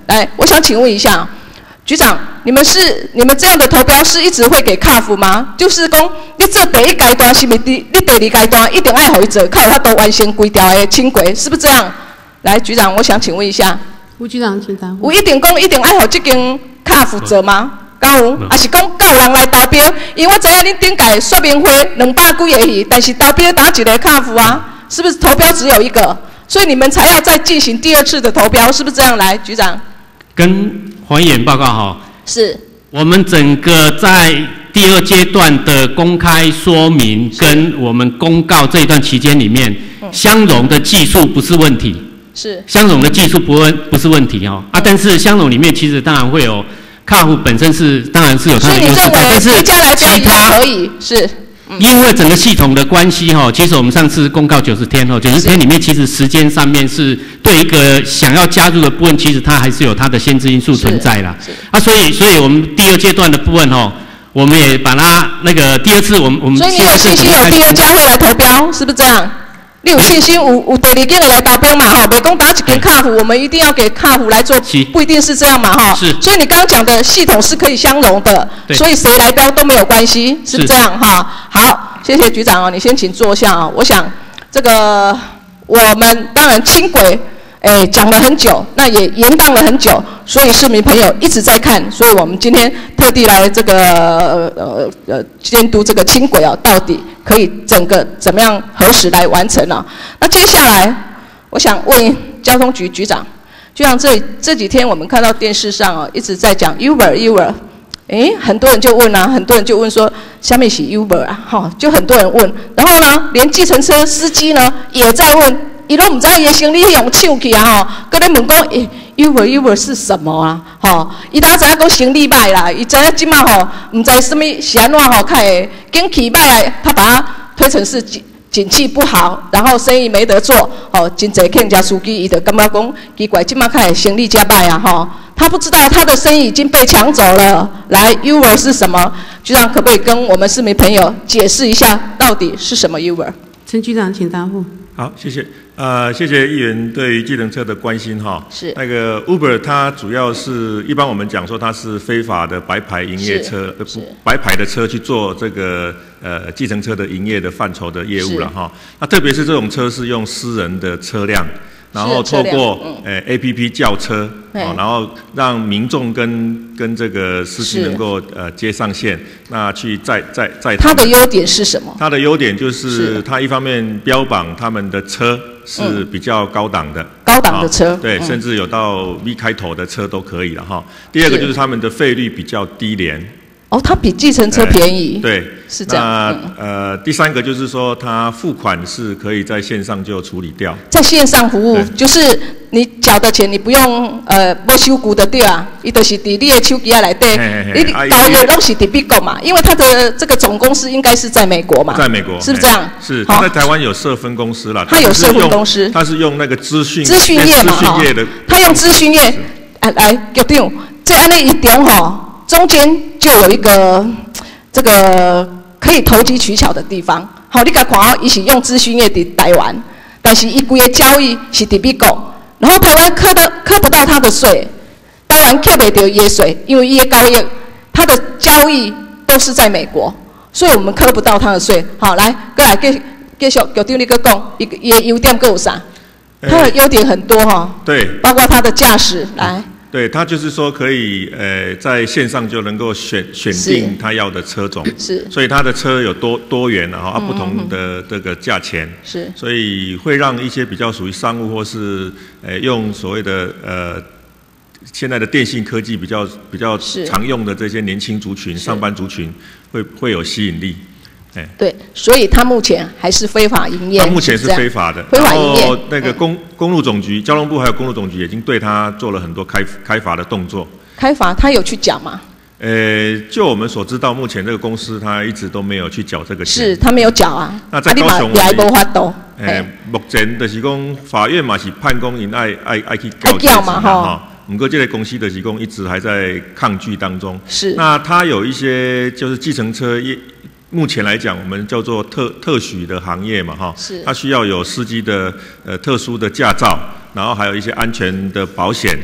来，我想请问一下，局长，你们是你们这样的投标是一直会给卡夫吗？就是讲，你这第一阶段是不是你第二阶段一定要互伊做，靠他都完成规条的轻轨，是不是这样？来，局长，我想请问一下， 吴局长，请答复。 有一定讲一定要互这间卡夫做吗？敢有？还是讲够人来投标？因为我知影恁顶届说明会两百几个戏，但是投标打一个卡夫啊，是不是投标只有一个？所以你们才要再进行第二次的投标，是不是这样？来，局长。 跟黄议员报告哈， 是我们整个在第二阶段的公开说明跟我们公告这一段期间里面， 嗯、 相容的技术不是问题， 是相容的技术不问不是问题哦、嗯、啊，但是相容里面其实当然会有客户本身是当然是有它的优势，但是其他可以是。 因为整个系统的关系哈，其实我们上次公告九十天哦，九十天里面其实时间上面是对一个想要加入的部分，其实它还是有它的限制因素存在啦。啊，所以所以我们第二阶段的部分哈，我们也把它那个第二次我们我们所以你有信心有第二家会来投标，是不是这样？你有信心有有第二间会来投标嘛？哈，每公打几间客户，我们一定要给客户来做，不一定是这样嘛？哈， 是。 所以你刚刚讲的系统是可以相容的，所以谁来标都没有关系，是这样哈。好，谢谢局长哦，你先请坐下啊。我想这个我们当然轻轨。哎，讲了很久，那也延宕了很久，所以市民朋友一直在看，所以我们今天特地来这个呃呃监督这个轻轨啊，到底可以整个怎么样何时来完成啊？那接下来，我想问交通局局长，就像这这几天我们看到电视上啊，一直在讲 Uber Uber， 哎，很多人就问啊，很多人就问说，下面是 Uber 啊，哈，就很多人问，然后呢，连计程车司机呢也在问。伊拢唔知伊的行李用抢去啊吼，搁咧问讲，诶 ，Uber Uber 是什么啊？吼，伊当知影讲行李歹啦，伊知影即马吼，唔知什么是安怎吼，较会景气歹，他把它推成是景景气不好，然后生意没得做，吼，真侪客人家司机伊就感觉讲奇怪，即马较会行李加歹啊吼，他不知道他的生意已经被抢走了。来 ，Uber 是什么？局长可不可以跟我们市民朋友解释一下，到底是什么 Uber？ 陈局长，请答复。 好，谢谢。呃，谢谢议员对于计程车的关心哈。 是。 那个 Uber 它主要是一般我们讲说它是非法的白牌营业车，呃不白牌的车去做这个呃计程车的营业的范畴的业务了哈。那特别是这种车是用私人的车辆。然后透过呃 A P P 叫车，哦，然后让民众跟跟这个司机能够呃接上线，那去载载载。 它的优点是什么？ 它的优点就是它一方面标榜他们的车是比较高档的， 高档的车， 对，甚至有到 V 开头的车都可以了哈。第二个就是他们的费率比较低廉。 哦，它比计程车便宜， 对， 是这样。 那、嗯、呃，第三个就是说，它付款是可以在线上就处理掉。 在线上服务，就是你缴的钱，你不用呃没收据的对啊，伊就是伫你的手机啊内底，你交易拢是伫美国嘛，因为它的这个总公司应该是在美国嘛， 在美国， 是不是这样？ 是，它在台湾有设分公司啦， 它有设分公司， 它是用那个资讯资讯业嘛哈，它用资讯业，啊来局长，这安尼一中吼。中间就有一个这个可以投机取巧的地方。好，你甲看哦，伊是用资讯业伫台湾，但是伊规个交易是伫美国，然后台湾课的课不到他的税，台湾课袂到伊的税，因为伊的交易，他的交易都是在美国，所以我们课不到他的税。好，来，过来继继续，局长你搁讲，伊伊的优点搁有啥？它的优点很多哈， 对， 包括它的驾驶，来。 对，他就是说可以，呃，在线上就能够选选定他要的车种， 是， 所以他的车有多多元啊，啊，不同的这个价钱， 是， 所以会让一些比较属于商务或是，呃，用所谓的呃，现在的电信科技比较比较常用的这些年轻族群、上班族群，会会有吸引力。 对，所以它目前还是非法营业。 它目前是非法的， 非法营业。 然后那个公、嗯、公路总局、交通部还有公路总局已经对它做了很多开开罚的动作。 开罚，他有去缴吗？ 呃，就我们所知道，目前这个公司它一直都没有去缴这个钱。 是，他没有缴啊。 那在高雄， 也还无法度。 呃，目前就是讲法院嘛是判公因爱爱爱去缴钱嘛哈。 不过这类公司的提供一直还在抗拒当中。 是。 那它有一些就是计程车业。目前来讲，我们叫做特特许的行业嘛，哈， 是， 它需要有司机的呃特殊的驾照，然后还有一些安全的保险，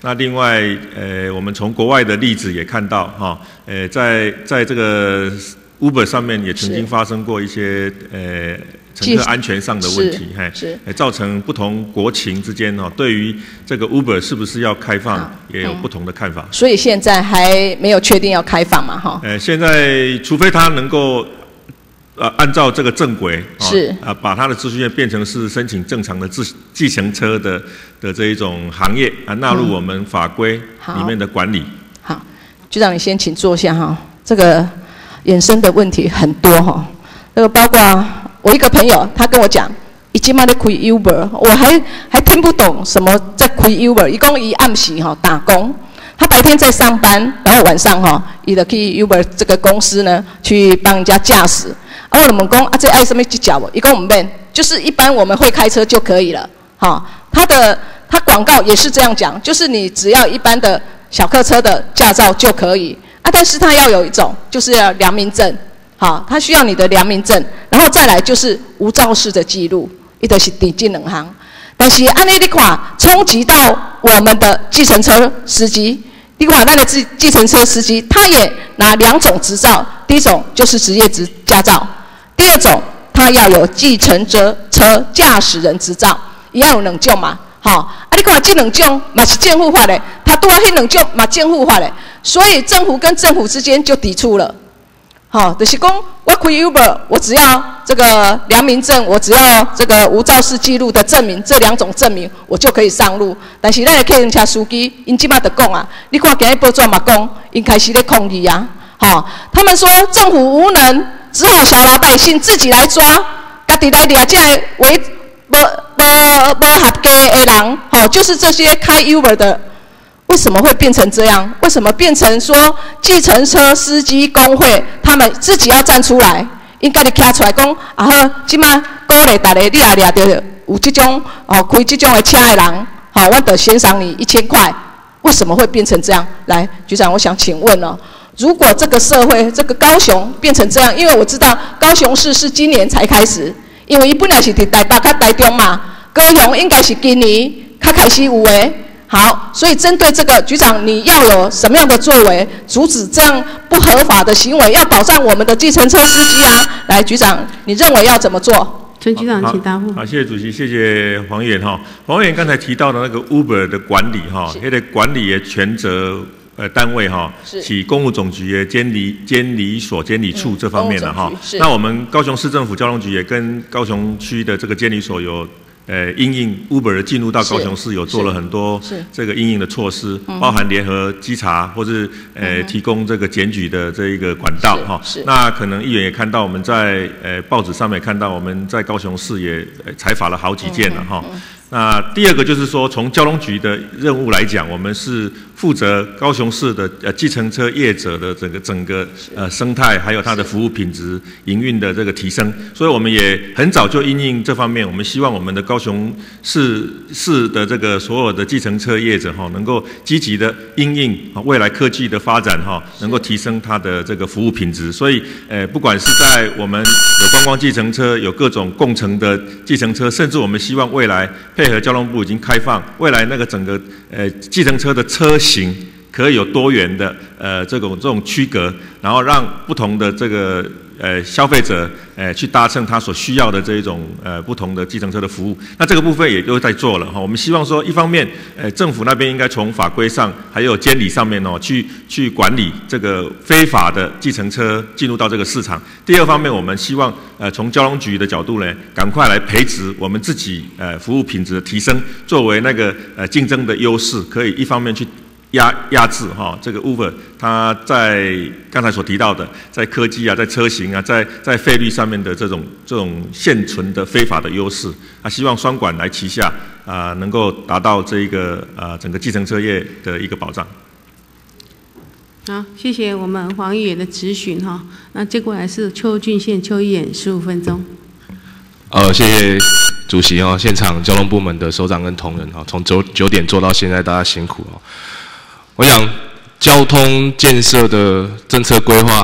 那另外，呃，我们从国外的例子也看到，哈，呃，在在这个 Uber 上面也曾经发生过一些呃乘客安全上的问题，嘿，是造成不同国情之间哦，对于这个 Uber 是不是要开放，也有不同的看法。嗯、 所以现在还没有确定要开放嘛，哈。 呃，现在除非他能够。呃，按照这个正轨， 是啊、呃，把他的资讯变成是申请正常的自计程车的的这一种行业啊，纳入我们法规里面的管理。 好，局长你先请坐下哈。这个衍生的问题很多哈，这个包括我一个朋友，他跟我讲，已经嘛在开 Uber， 我还还听不懂什么在开 Uber， 一共一暗时哈打工。他白天在上班，然后晚上哈，伊就去 Uber 这个公司呢，去帮人家驾驶。啊，我们讲啊，这爱什么技巧不？一共我们免，就是一般我们会开车就可以了。哈，他的他广告也是这样讲，就是你只要一般的小客车的驾照就可以。啊，但是他要有一种，就是要良民证。好，他需要你的良民证，然后再来就是无肇事的记录，伊就是抵进两行。但是按你你看，冲击到我们的计程车司机，你看那个计计程车司机，他也拿两种执照，第一种就是职业执驾照，第二种他要有计程车车驾驶人执照，也要有两种嘛，好、哦，啊你看这两种嘛是政府发的，他多那两种嘛政府发的，所以政府跟政府之间就抵触了。好、哦，就是讲我开 Uber， 我只要这个良民证，我只要这个无肇事记录的证明，这两种证明我就可以上路。但是咱的客运车司机，因即马就讲啊，你看今日报纸嘛讲，因开始咧抗议啊，好、哦，他们说政府无能，只好小老百姓自己来抓，家己来抓这为无无无合格的人，好、哦，就是这些开 Uber 的。为什么会变成这样？为什么变成说计程车司机工会他们自己要站出来，应该你站出来讲，啊好，即马鼓励大家你也抓到有这种哦开这种的车的人，好、哦，我得先赏你一千块。为什么会变成这样？来，局长，我想请问哦，如果这个社会这个高雄变成这样，因为我知道高雄市是今年才开始，因为伊本来是伫台北较台中嘛，高雄应该是今年较开始有诶。好，所以针对这个局长，你要有什么样的作为，阻止这样不合法的行为，要保障我们的计程车司机啊？来，局长，你认为要怎么做？ 陈局长，请答复。 好，谢谢主席，谢谢黄议员哈。黄议员刚才提到的那个 Uber 的管理哈，那个管理的权责呃单位哈，是公务总局的监理监理所监理处这方面的哈。那我们高雄市政府交通局也跟高雄区的这个监理所有。呃，因应 Uber 进入到高雄市，有做了很多这个因应的措施，包含联合稽查或是呃提供这个检举的这一个管道哈。那可能议员也看到，我们在呃报纸上面看到，我们在高雄市也采罚了好几件了哈。那第二个就是说，从交通局的任务来讲，我们是负责高雄市的呃计程车业者的整个整个呃生态，还有它的服务品质、营运的这个提升，所以我们也很早就因应这方面，我们希望我们的高雄市市的这个所有的计程车业者哈，能够积极的因应未来科技的发展哈，能够提升它的这个服务品质。所以呃，不管是在我们有观光计程车，有各种共乘的计程车，甚至我们希望未来配合交通部已经开放，未来那个整个呃计程车的车型可以有多元的呃这种这种区隔，然后让不同的这个呃消费者呃去搭乘他所需要的这一种呃不同的计程车的服务。那这个部分也都在做了哈。我们希望说，一方面呃政府那边应该从法规上还有监理上面哦去去管理这个非法的计程车进入到这个市场。第二方面，我们希望呃从交通局的角度呢，赶快来培植我们自己呃服务品质的提升，作为那个呃竞争的优势，可以一方面去压压制哈这个 Uber 它在刚才所提到的，在科技啊，在车型啊，在在费率上面的这种这种现存的非法的优势啊，希望双管来旗下啊、呃，能够达到这一个呃整个计程车业的一个保障。 好，谢谢我们黄议员的质询哈。那接过来是邱俊宪邱议员十五分钟。 呃，谢谢主席哦，现场交通部门的首长跟同仁哈，从九九点做到现在，大家辛苦哦。我想交通建设的政策规划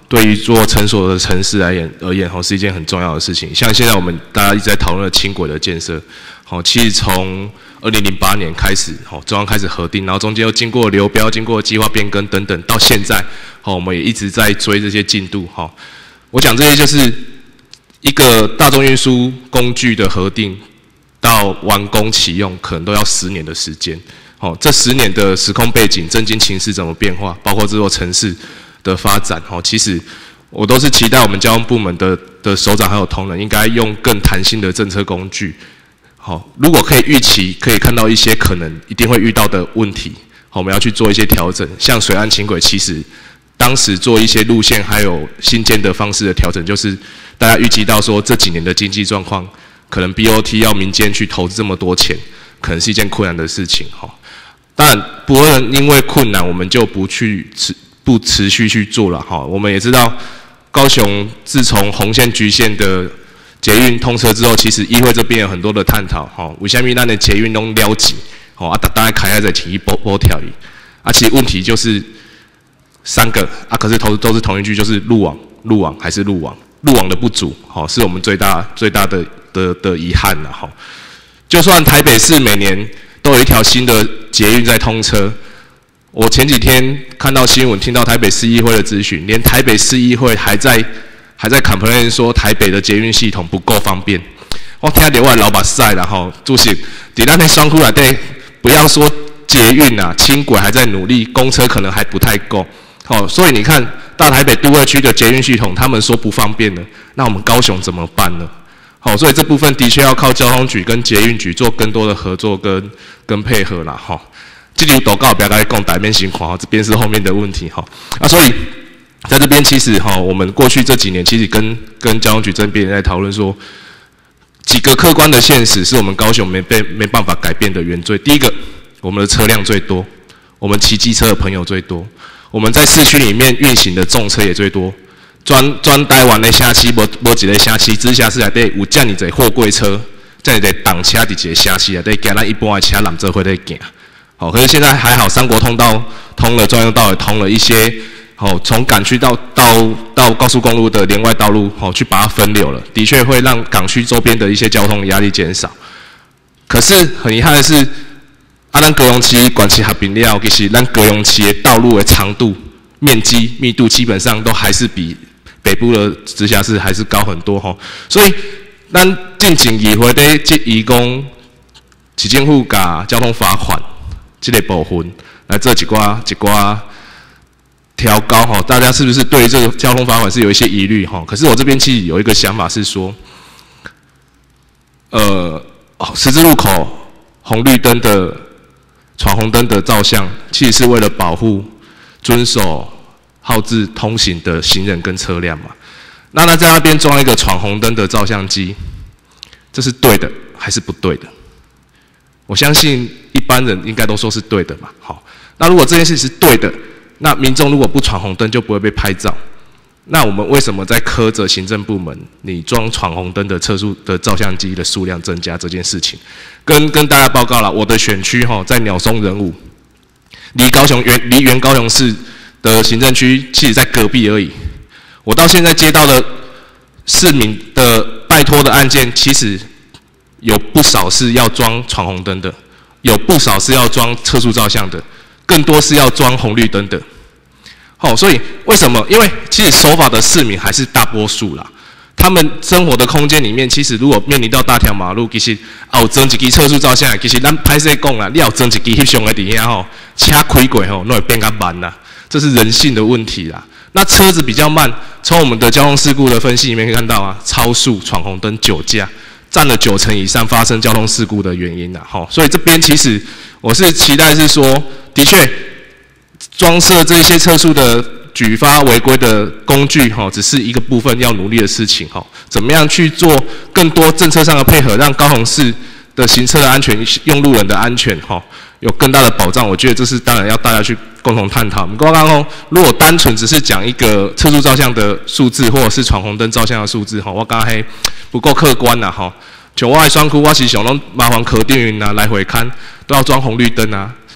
对于做诊所的城市而言而言，哈，是一件很重要的事情。像现在我们大家一直在讨论的轻轨的建设，好，其实从二零零八年开始，好，中央开始核定，然后中间又经过流标、经过计划变更等等，到现在，好，我们也一直在追这些进度，哈。我讲这些就是一个大众运输工具的核定到完工启用，可能都要十年的时间。好，这十年的时空背景、政经情势怎么变化，包括这座城市的发展，哈，其实我都是期待我们交通部门的的首长还有同仁，应该用更弹性的政策工具。好，如果可以预期，可以看到一些可能一定会遇到的问题，好，我们要去做一些调整。像水岸轻轨，其实当时做一些路线还有新建的方式的调整，就是大家预计到说这几年的经济状况，可能 B O T 要民间去投资这么多钱，可能是一件困难的事情，哈。当然，不能因为困难我们就不去持不持续去做了，哈。我们也知道，高雄自从红线、橘线的捷运通车之后，其实议会这边有很多的探讨，哈。为什么咱的捷运拢了挤，吼啊，大家开下在提一波波条鱼，啊，其实问题就是三个啊，可是都都是同一句，就是路网、路网还是路网，路网的不足，好，是我们最大最大的的的遗憾了，哈。就算台北市每年都有一条新的捷运在通车，我前几天看到新闻，听到台北市议会的咨询，连台北市议会还在还在 complain 说台北的捷运系统不够方便。我听到我老板晒了哈，主席，在咱的双库内底，不要说捷运啊，轻轨还在努力，公车可能还不太够。好，所以你看大台北都会区的捷运系统，他们说不方便了，那我们高雄怎么办呢？好，所以这部分的确要靠交通局跟捷运局做更多的合作跟跟配合啦，哈。这里祷告不要来讲台面情况，这边是后面的问题哈。啊，所以在这边其实哈，我们过去这几年其实跟跟交通局这边也在讨论说，几个客观的现实是我们高雄没被没办法改变的原罪。第一个，我们的车辆最多，我们骑机车的朋友最多，我们在市区里面运行的重车也最多。专专台湾的辖区，无无一个辖区，直辖市内底有遮尔侪货柜车，遮尔侪挡车伫一个辖区内底行，咱一般的车揽做伙在行。好，可是现在还好，三国通道通了，专用道也通了一些，好，从港区到到到高速公路的连外道路，好，去把它分流了，的确会让港区周边的一些交通压力减少。可是很遗憾的是，啊，咱高雄市管区合并了，其实咱高雄市的道路的长度、面积、密度基本上都还是比北部的直辖市还是高很多吼，所以咱进前议会咧即议讲，市政府甲交通罚款这个部分来做一寡一寡调高吼，大家是不是对于这个交通罚款是有一些疑虑吼？可是我这边其实有一个想法是说，呃，十字路口红绿灯的闯红灯的照相，其实是为了保护遵守号志通行的行人跟车辆嘛，那他在那边装一个闯红灯的照相机，这是对的还是不对的？我相信一般人应该都说是对的嘛。好，那如果这件事是对的，那民众如果不闯红灯就不会被拍照。那我们为什么在苛责行政部门，你装闯红灯的车速的照相机的数量增加这件事情？跟跟大家报告了，我的选区哈在鸟松仁武，离高雄原离原高雄市的行政区其实在隔壁而已。我到现在接到的市民的拜托的案件，其实有不少是要装闯红灯的，有不少是要装测速照相的，更多是要装红绿灯的。好，所以为什么？因为其实守法的市民还是大多数啦。他们生活的空间里面，其实如果面临到大条马路，其实有装一支测速照相，其实咱歹势讲啦，你有装一支翕相的伫遐吼，车开过吼，那会变较慢啦。这是人性的问题啦。那车子比较慢，从我们的交通事故的分析里面可以看到啊，超速、闯红灯、酒驾，占了九成以上发生交通事故的原因啦。吼，所以这边其实我是期待是说，的确装设这些测速的举发违规的工具，哈，只是一个部分要努力的事情，哈。怎么样去做更多政策上的配合，让高雄市的行车的安全、用路人的安全，哈，有更大的保障？我觉得这是当然要大家去共同探讨。刚刚哦，如果单纯只是讲一个测速照相的数字，或者是闯红灯照相的数字，哈，我刚才不够客观啦，哈。像我的选区，我是想拢麻烦柯定云啊来回看，都要装红绿灯啊。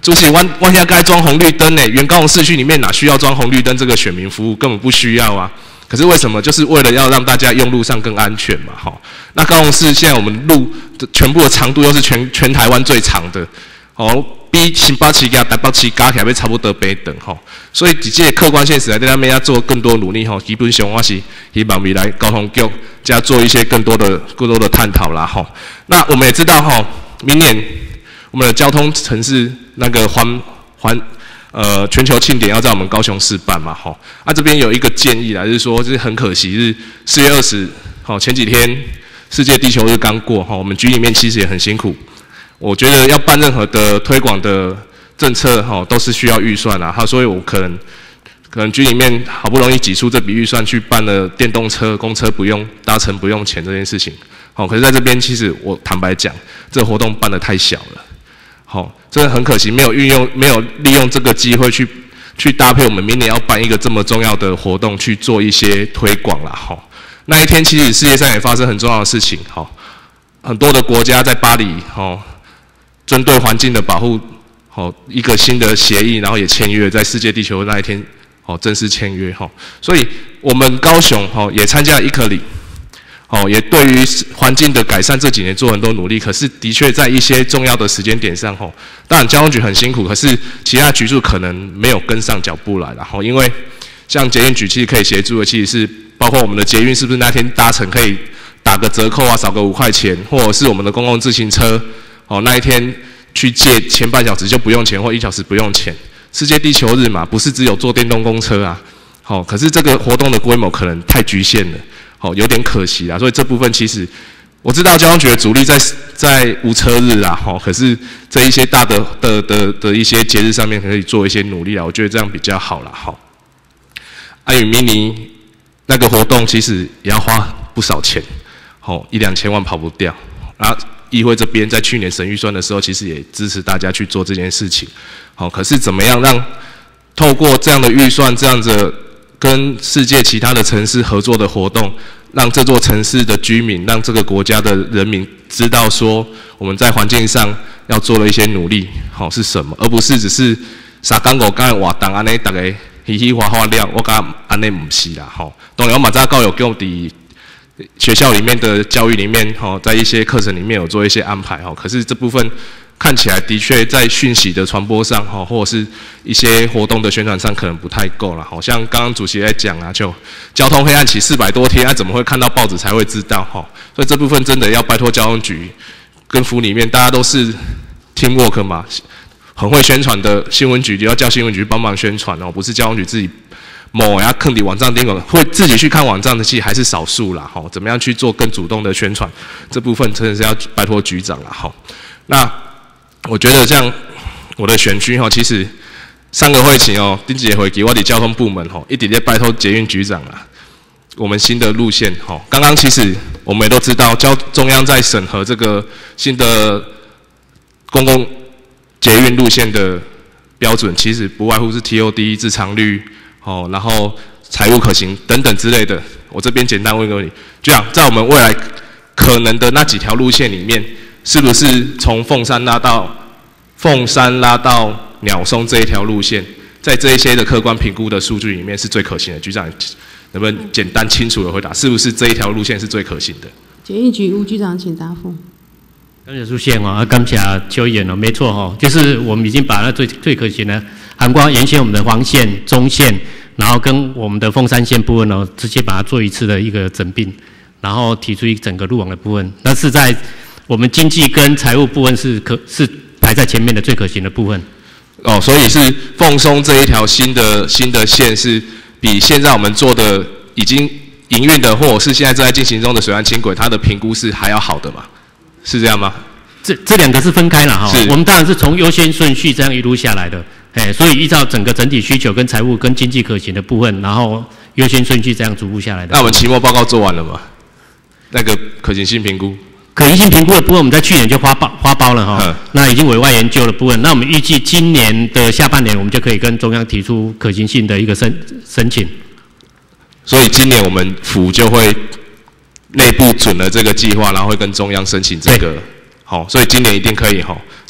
主席，弯弯下该装红绿灯呢？原高雄市区里面哪需要装红绿灯这个选民服务，根本不需要啊。可是为什么？就是为了要让大家用路上更安全嘛，哈。那高雄市现在我们路的全部的长度又是全全台湾最长的，哦，比新北市加台北市加起来要差不多平等，哈。所以这些客观现实来，咱们要做更多努力，哈。基本上我是希望未来交通局加做一些更多的更多的探讨啦，哈。那我们也知道，哈，明年我们的交通城市那个环环。呃，全球庆典要在我们高雄市办嘛，吼，啊这边有一个建议啦，就是说，就是很可惜，是四月二十，好前几天世界地球日刚过，哈，我们局里面其实也很辛苦，我觉得要办任何的推广的政策，哈，都是需要预算啊，哈，所以我可能可能局里面好不容易挤出这笔预算去办了电动车、公车不用搭乘不用钱这件事情，好，可是在这边其实我坦白讲，这个活动办得太小了。好，真的很可惜，没有运用，没有利用这个机会去去搭配我们明年要办一个这么重要的活动去做一些推广啦。好，那一天其实世界上也发生很重要的事情。好，很多的国家在巴黎，好，针对环境的保护，好一个新的协议，然后也签约，在世界地球那一天，好正式签约。哈，所以我们高雄，好也参加了一颗里。哦，也对于环境的改善这几年做很多努力，可是的确在一些重要的时间点上，吼，当然交通局很辛苦，可是其他局处可能没有跟上脚步来，然后因为像捷运局其实可以协助的，其实是包括我们的捷运是不是那天搭乘可以打个折扣啊，少个五块钱，或者是我们的公共自行车，哦那一天去借前半小时就不用钱，或一小时不用钱。世界地球日嘛，不是只有坐电动公车啊，好，可是这个活动的规模可能太局限了。好，有点可惜啦，所以这部分其实我知道交通局的主力在在无车日啦，吼，可是这一些大的的的的一些节日上面可以做一些努力啦，我觉得这样比较好啦，好。爱与迷你那个活动其实也要花不少钱，好一两千万跑不掉。然后议会这边在去年审预算的时候，其实也支持大家去做这件事情，好，可是怎么样让透过这样的预算，这样子。跟世界其他的城市合作的活动，让这座城市的居民，让这个国家的人民知道说，我们在环境上要做了一些努力，好是什么，而不是只是三讲五讲活动安尼，大家嘻嘻哈哈了，我讲安尼唔是啦，吼。当然我马上教育局伫学校里面的教育里面，吼，在一些课程里面有做一些安排，吼，可是这部分。看起来的确在讯息的传播上，哈，或者是一些活动的宣传上，可能不太够了。好像刚刚主席在讲啊，就交通黑暗期四百多天，啊，怎么会看到报纸才会知道？哈，所以这部分真的要拜托交通局跟府里面，大家都是 teamwork 嘛，很会宣传的新闻局，要叫新闻局帮忙宣传哦，不是交通局自己某呀坑底网站订购，会自己去看网站的，其实还是少数啦。哈，怎么样去做更主动的宣传？这部分真的是要拜托局长啦。哈，那。我觉得像我的选区哈，其实上个会期哦，第几会期我的交通部门吼，一直在拜托捷运局长啊，我们新的路线吼，刚刚其实我们也都知道，交中央在审核这个新的公共捷运路线的标准，其实不外乎是 T O D 自偿率哦，然后财务可行等等之类的。我这边简单问个问题，就像在我们未来可能的那几条路线里面。是不是从凤山拉到凤山拉到鸟松这一条路线，在这一些的客观评估的数据里面是最可行的？局长能不能简单清楚的回答，是不是这一条路线是最可行的？ 捷运局吴局长请答复。 感谢出现哦，感谢邱议员哦，没错哦，就是我们已经把那最最可行的，涵盖原先我们的黄线、中线，然后跟我们的凤山线部分哦，直接把它做一次的一个整并，然后提出一整个路网的部分，那是在。我们经济跟财务部分是可是排在前面的最可行的部分。 哦，所以是凤松这一条新的新的线是比现在我们做的已经营运的，或者是现在正在进行中的水岸轻轨，它的评估是还要好的嘛？是这样吗？ 这这两个是分开了哈。我们当然是从优先顺序这样一路下来的，哎，所以依照整个整体需求跟财务跟经济可行的部分，然后优先顺序这样逐步下来的。 那我们期末报告做完了吗？那个可行性评估？ 可行性评估的部分，我们在去年就花包花包了哈，那已经委外研究的部分，那我们预计今年的下半年，我们就可以跟中央提出可行性的一个申申请。 所以今年我们府就会内部准了这个计划，然后会跟中央申请这个，好，所以今年一定可以哈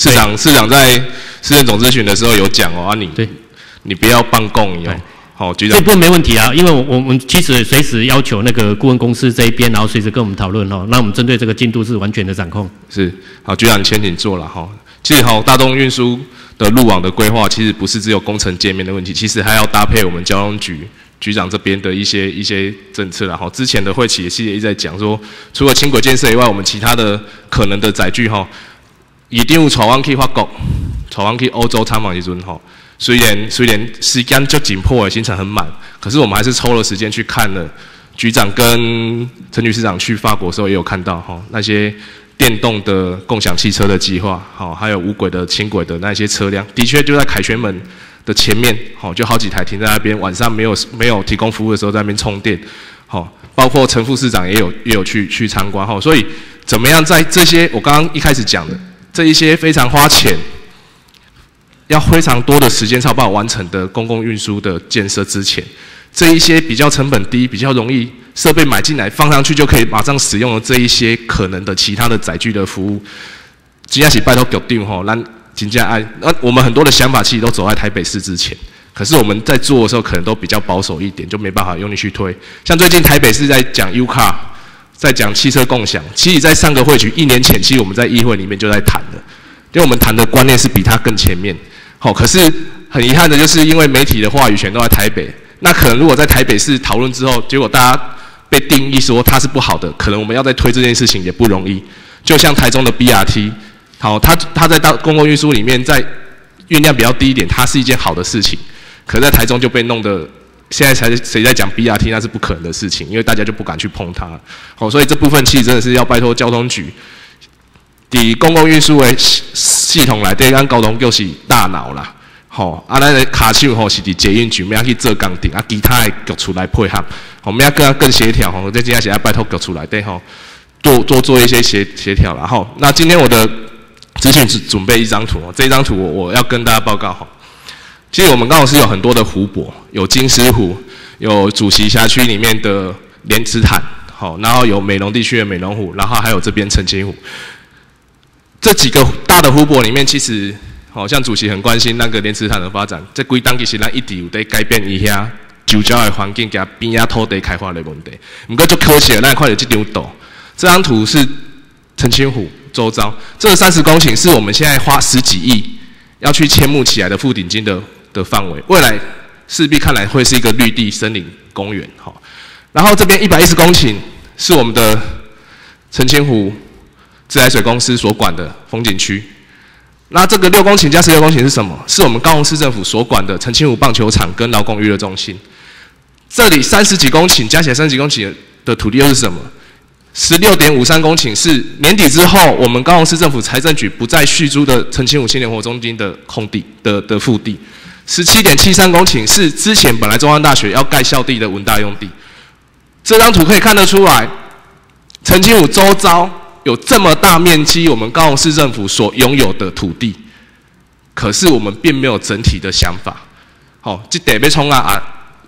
市长市长在市政总咨询的时候有讲哦，啊你对，你不要办共赢哦。好，局长。 这部分没问题啊，因为我我们其实随时要求那个顾问公司这一边，然后随时跟我们讨论哦。那我们针对这个进度是完全的掌控。 是，好，局长你先请坐了哈。其实哈，大众运输的路网的规划，其实不是只有工程界面的问题，其实还要搭配我们交通局局长这边的一些一些政策啦。哈，之前的会期也是一直在讲说，除了轻轨建设以外，我们其他的可能的载具哈，一定有台湾去法国，台湾去欧洲参访一阵哈。虽然虽然时间就紧迫，行程很满，可是我们还是抽了时间去看了。局长跟陈局市长去法国的时候也有看到哈，那些电动的共享汽车的计划，好，还有无轨的、轻轨的那些车辆，的确就在凯旋门的前面，好，就好几台停在那边，晚上没有没有提供服务的时候在那边充电，好，包括陈副市长也有也有去去参观哈，所以怎么样在这些我刚刚一开始讲的这一些非常花钱。要非常多的时间才有办法完成的公共运输的建设之前，这一些比较成本低、比较容易设备买进来放上去就可以马上使用的这一些可能的其他的载具的服务，真的是拜托局长吼，咱真正爱，那我们很多的想法其实都走在台北市之前，可是我们在做的时候可能都比较保守一点，就没办法用力去推。像最近台北市在讲 U-Car， 在讲汽车共享，其实在上个会期一年前，其实我们在议会里面就在谈了，因为我们谈的观念是比他更前面。好，可是很遗憾的就是，因为媒体的话语权都在台北，那可能如果在台北市讨论之后，结果大家被定义说它是不好的，可能我们要再推这件事情也不容易。就像台中的 B R T， 好，它它在到公共运输里面，在运量比较低一点，它是一件好的事情，可是在台中就被弄得现在才谁在讲 B R T， 那是不可能的事情，因为大家就不敢去碰它。好，所以这部分其实真的是要拜托交通局。伫公共运输的系统内底，咱交通就是大脑啦，吼，啊，咱的骹手吼是伫捷运局，要去做工程，啊，其他的局处来配合，我们要更更协调吼，这真正是要拜托局处内底吼，多多做一些协协调啦吼。那今天我的资讯只准备一张图，这张图我我要跟大家报告吼。其实我们刚好是有很多的湖泊，有金狮湖，有主席辖区里面的莲池潭，好，然后有美浓地区的美浓湖，然后还有这边澄清湖。这几个大的湖泊里面，其实好像主席很关心那个莲池潭的发展。这几当其实咱一直有在改变一下周遭的环境，加边仔土地开发的问题。不过就可惜了，咱看到这张图，这张图是澄清湖周遭，这三十公顷是我们现在花十几亿要去迁募起来的富鼎金的的范围，未来势必看来会是一个绿地森林公园。好，然后这边一百一十公顷是我们的澄清湖自来水公司所管的风景区，那这个六公顷加十六公顷是什么？是我们高雄市政府所管的澄清湖棒球场跟劳工娱乐中心。这里三十几公顷加起来三十几公顷的土地又是什么？十六点五三公顷是年底之后我们高雄市政府财政局不再续租的澄清湖青年活中心的空地的的腹地。十七点七三公顷是之前本来中央大学要盖校地的文大用地。这张图可以看得出来，澄清湖周遭有这么大面积，我们高雄市政府所拥有的土地，可是我们并没有整体的想法。好、哦，这得被冲啊啊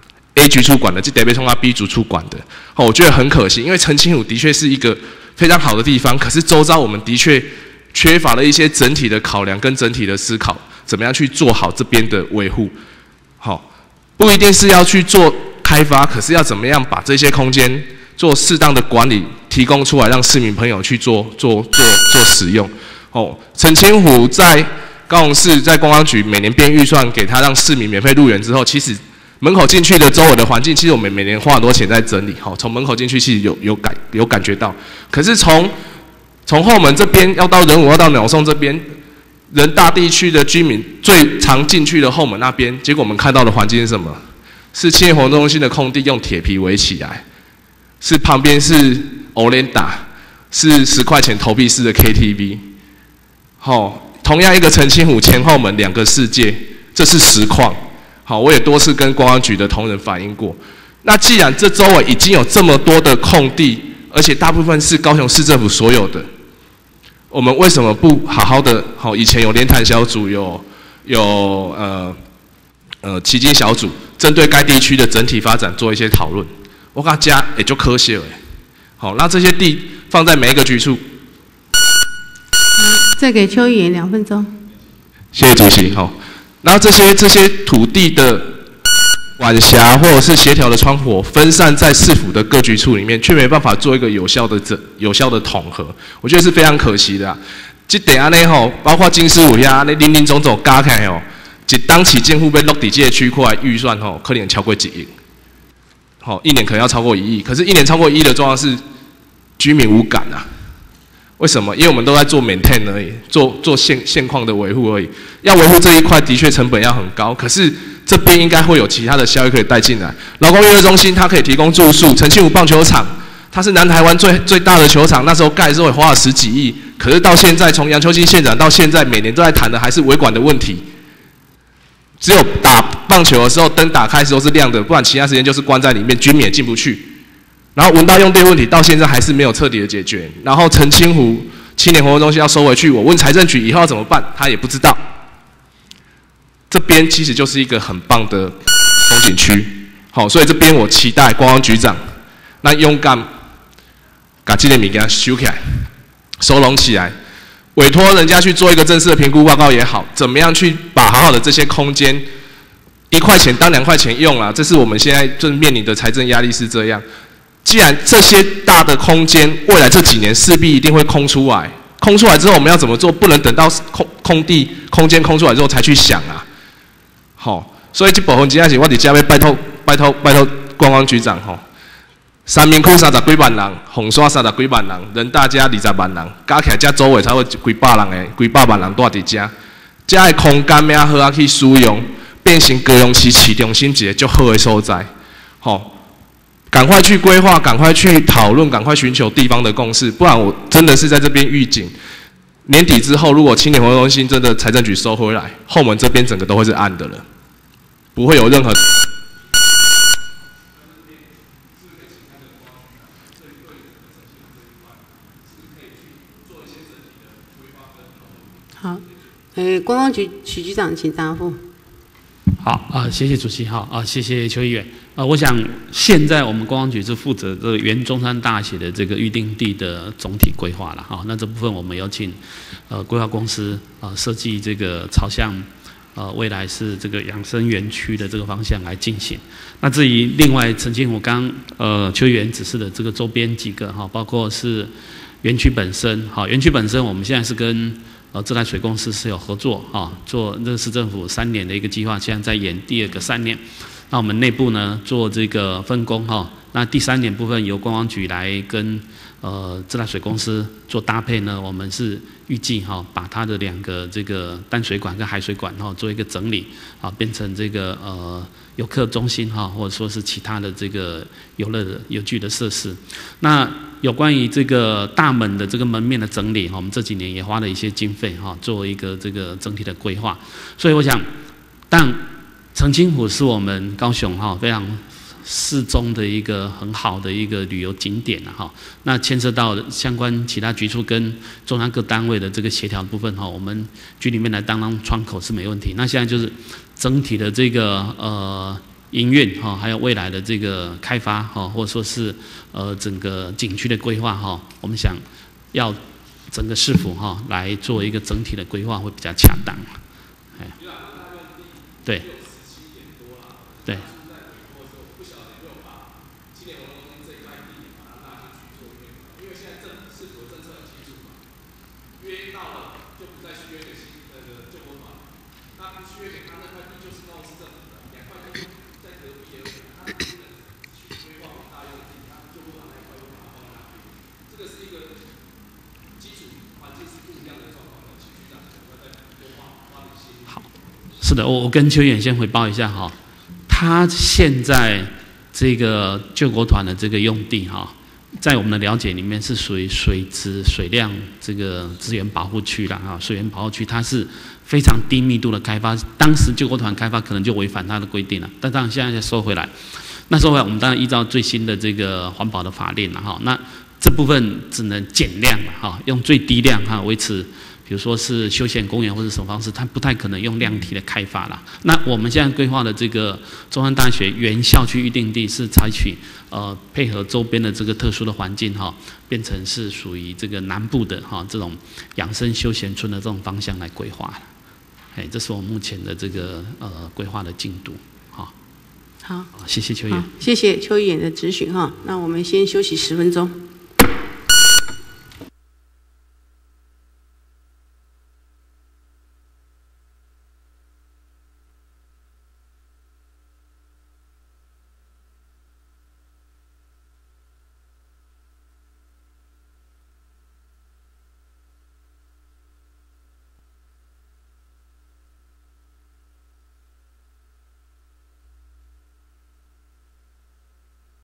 A 局处管的，这得被冲啊 B 局处管的。好、哦，我觉得很可惜，因为澄清湖的确是一个非常好的地方，可是周遭我们的确缺乏了一些整体的考量跟整体的思考，怎么样去做好这边的维护。好、哦，不一定是要去做开发，可是要怎么样把这些空间做适当的管理，提供出来，让市民朋友去做做做做使用。哦，澄清湖在高雄市在观光局每年编预算给他，让市民免费入园之后，其实门口进去的周围的环境，其实我们每年花很多钱在整理。好、哦，从门口进去其实有有感有感觉到，可是从从后门这边要到仁武要到鸟松这边，仁大地区的居民最常进去的后门那边，结果我们看到的环境是什么？是青年活动中心的空地用铁皮围起来。是旁边是欧联达，是十块钱投币式的 K T V， 好、哦，同样一个澄清湖前后门两个世界，这是实况。好，我也多次跟观光局的同仁反映过。那既然这周围已经有这么多的空地，而且大部分是高雄市政府所有的，我们为什么不好好的？好、哦，以前有联谈小组，有有呃呃基金小组，针对该地区的整体发展做一些讨论。我讲家也就可惜了，好，那这些地放在每一个局处。 嗯， 再给邱议员两分钟。 谢谢主席。好，然后这些这些土地的管辖或者是协调的窗口分散在市府的各局处里面，却没办法做一个有效的整有效的统合，我觉得是非常可惜的、啊。这点安尼吼，包括金师傅遐安尼林林总总加起来吼，一当起政府要落地这个区块预算吼，可能超过一亿。好，一年可能要超过一亿，可是，一年超过一亿的状况是居民无感啊。为什么？因为我们都在做 maintain 而已，做做现现况的维护而已。要维护这一块，的确成本要很高，可是这边应该会有其他的效益可以带进来。劳工娱乐中心它可以提供住宿，澄清湖棒球场它是南台湾最最大的球场，那时候盖的时候也花了十几亿，可是到现在从杨秋兴县长到现在，每年都在谈的还是维管的问题。只有打棒球的时候灯打开的时候是亮的，不然其他时间就是关在里面，居民也进不去。然后文大用电问题到现在还是没有彻底的解决。然后澄清湖青年活动中心要收回去，我问财政局以后要怎么办，他也不知道。这边其实就是一个很棒的风景区，好，所以这边我期待观光局长那勇敢把这些物件收起来，收拢起来。委托人家去做一个正式的评估报告也好，怎么样去把好好的这些空间，一块钱当两块钱用啦，这是我们现在正面临的财政压力是这样。既然这些大的空间未来这几年势必一定会空出来，空出来之后我们要怎么做？不能等到空空地空间空出来之后才去想啊。好、哦，所以这部分真正是我伫这要拜托拜托拜托观光局长吼。三明区三十几万人，红山三十几万人，人大家二十万人，加起来这周围才会几百人的，几百万人住伫这，这的空间要好啊去使用，变成高雄市市中心一个足好的所在。吼、哦，赶快去规划，赶快去讨论，赶快寻求地方的共识，不然我真的是在这边预警，年底之后如果青年活动中心真的财政局收回来，后门这边整个都会是暗的了，不会有任何。 好，诶，观光局许局长请答复。 好啊、呃，谢谢主席，好啊、呃，谢谢邱议员。啊、呃，我想现在我们观光局是负责这个原中山大学的这个预定地的总体规划了哈。那这部分我们有请呃规划公司啊、呃、设计这个朝向呃未来是这个养生园区的这个方向来进行。那至于另外澄清我刚呃邱议员指示的这个周边几个哈，包括是园区本身，好，园区本身我们现在是跟呃，自来水公司是有合作啊，做这个市政府三年的一个计划，现在在演第二个三年。那我们内部呢做这个分工哈，那第三年部分由观光局来跟呃自来水公司做搭配呢，我们是预计哈把它的两个这个淡水管跟海水管哈做一个整理啊，变成这个呃游客中心哈，或者说是其他的这个游乐的游具的设施。那有关于这个大门的这个门面的整理，我们这几年也花了一些经费哈，做一个这个整体的规划。所以我想，但澄清湖是我们高雄哈非常适中的一个很好的一个旅游景点哈。那牵涉到相关其他局处跟中央各单位的这个协调部分哈，我们局里面来当当窗口是没问题。那现在就是整体的这个呃。营运哈，还有未来的这个开发哈，或者说是呃整个景区的规划哈，我们想要整个市府哈来做一个整体的规划会比较恰当。哎，对，对。是的，我我跟邱议员先回报一下哈，他现在这个救国团的这个用地哈，在我们的了解里面是属于水质水量这个资源保护区啦哈，水源保护区它是非常低密度的开发，当时救国团开发可能就违反它的规定了，但当然现在再收回来，那收回来我们当然依照最新的这个环保的法令了哈，那这部分只能减量了哈，用最低量哈维持。比比如说是休闲公园或者什么方式，它不太可能用量体的开发啦。那我们现在规划的这个中山大学原校区预定地是采取呃配合周边的这个特殊的环境哈、哦，变成是属于这个南部的哈、哦、这种养生休闲村的这种方向来规划。哎，这是我目前的这个呃规划的进度。 好， 谢谢邱议员， 谢谢邱议员的质询哈。那我们先休息十分钟。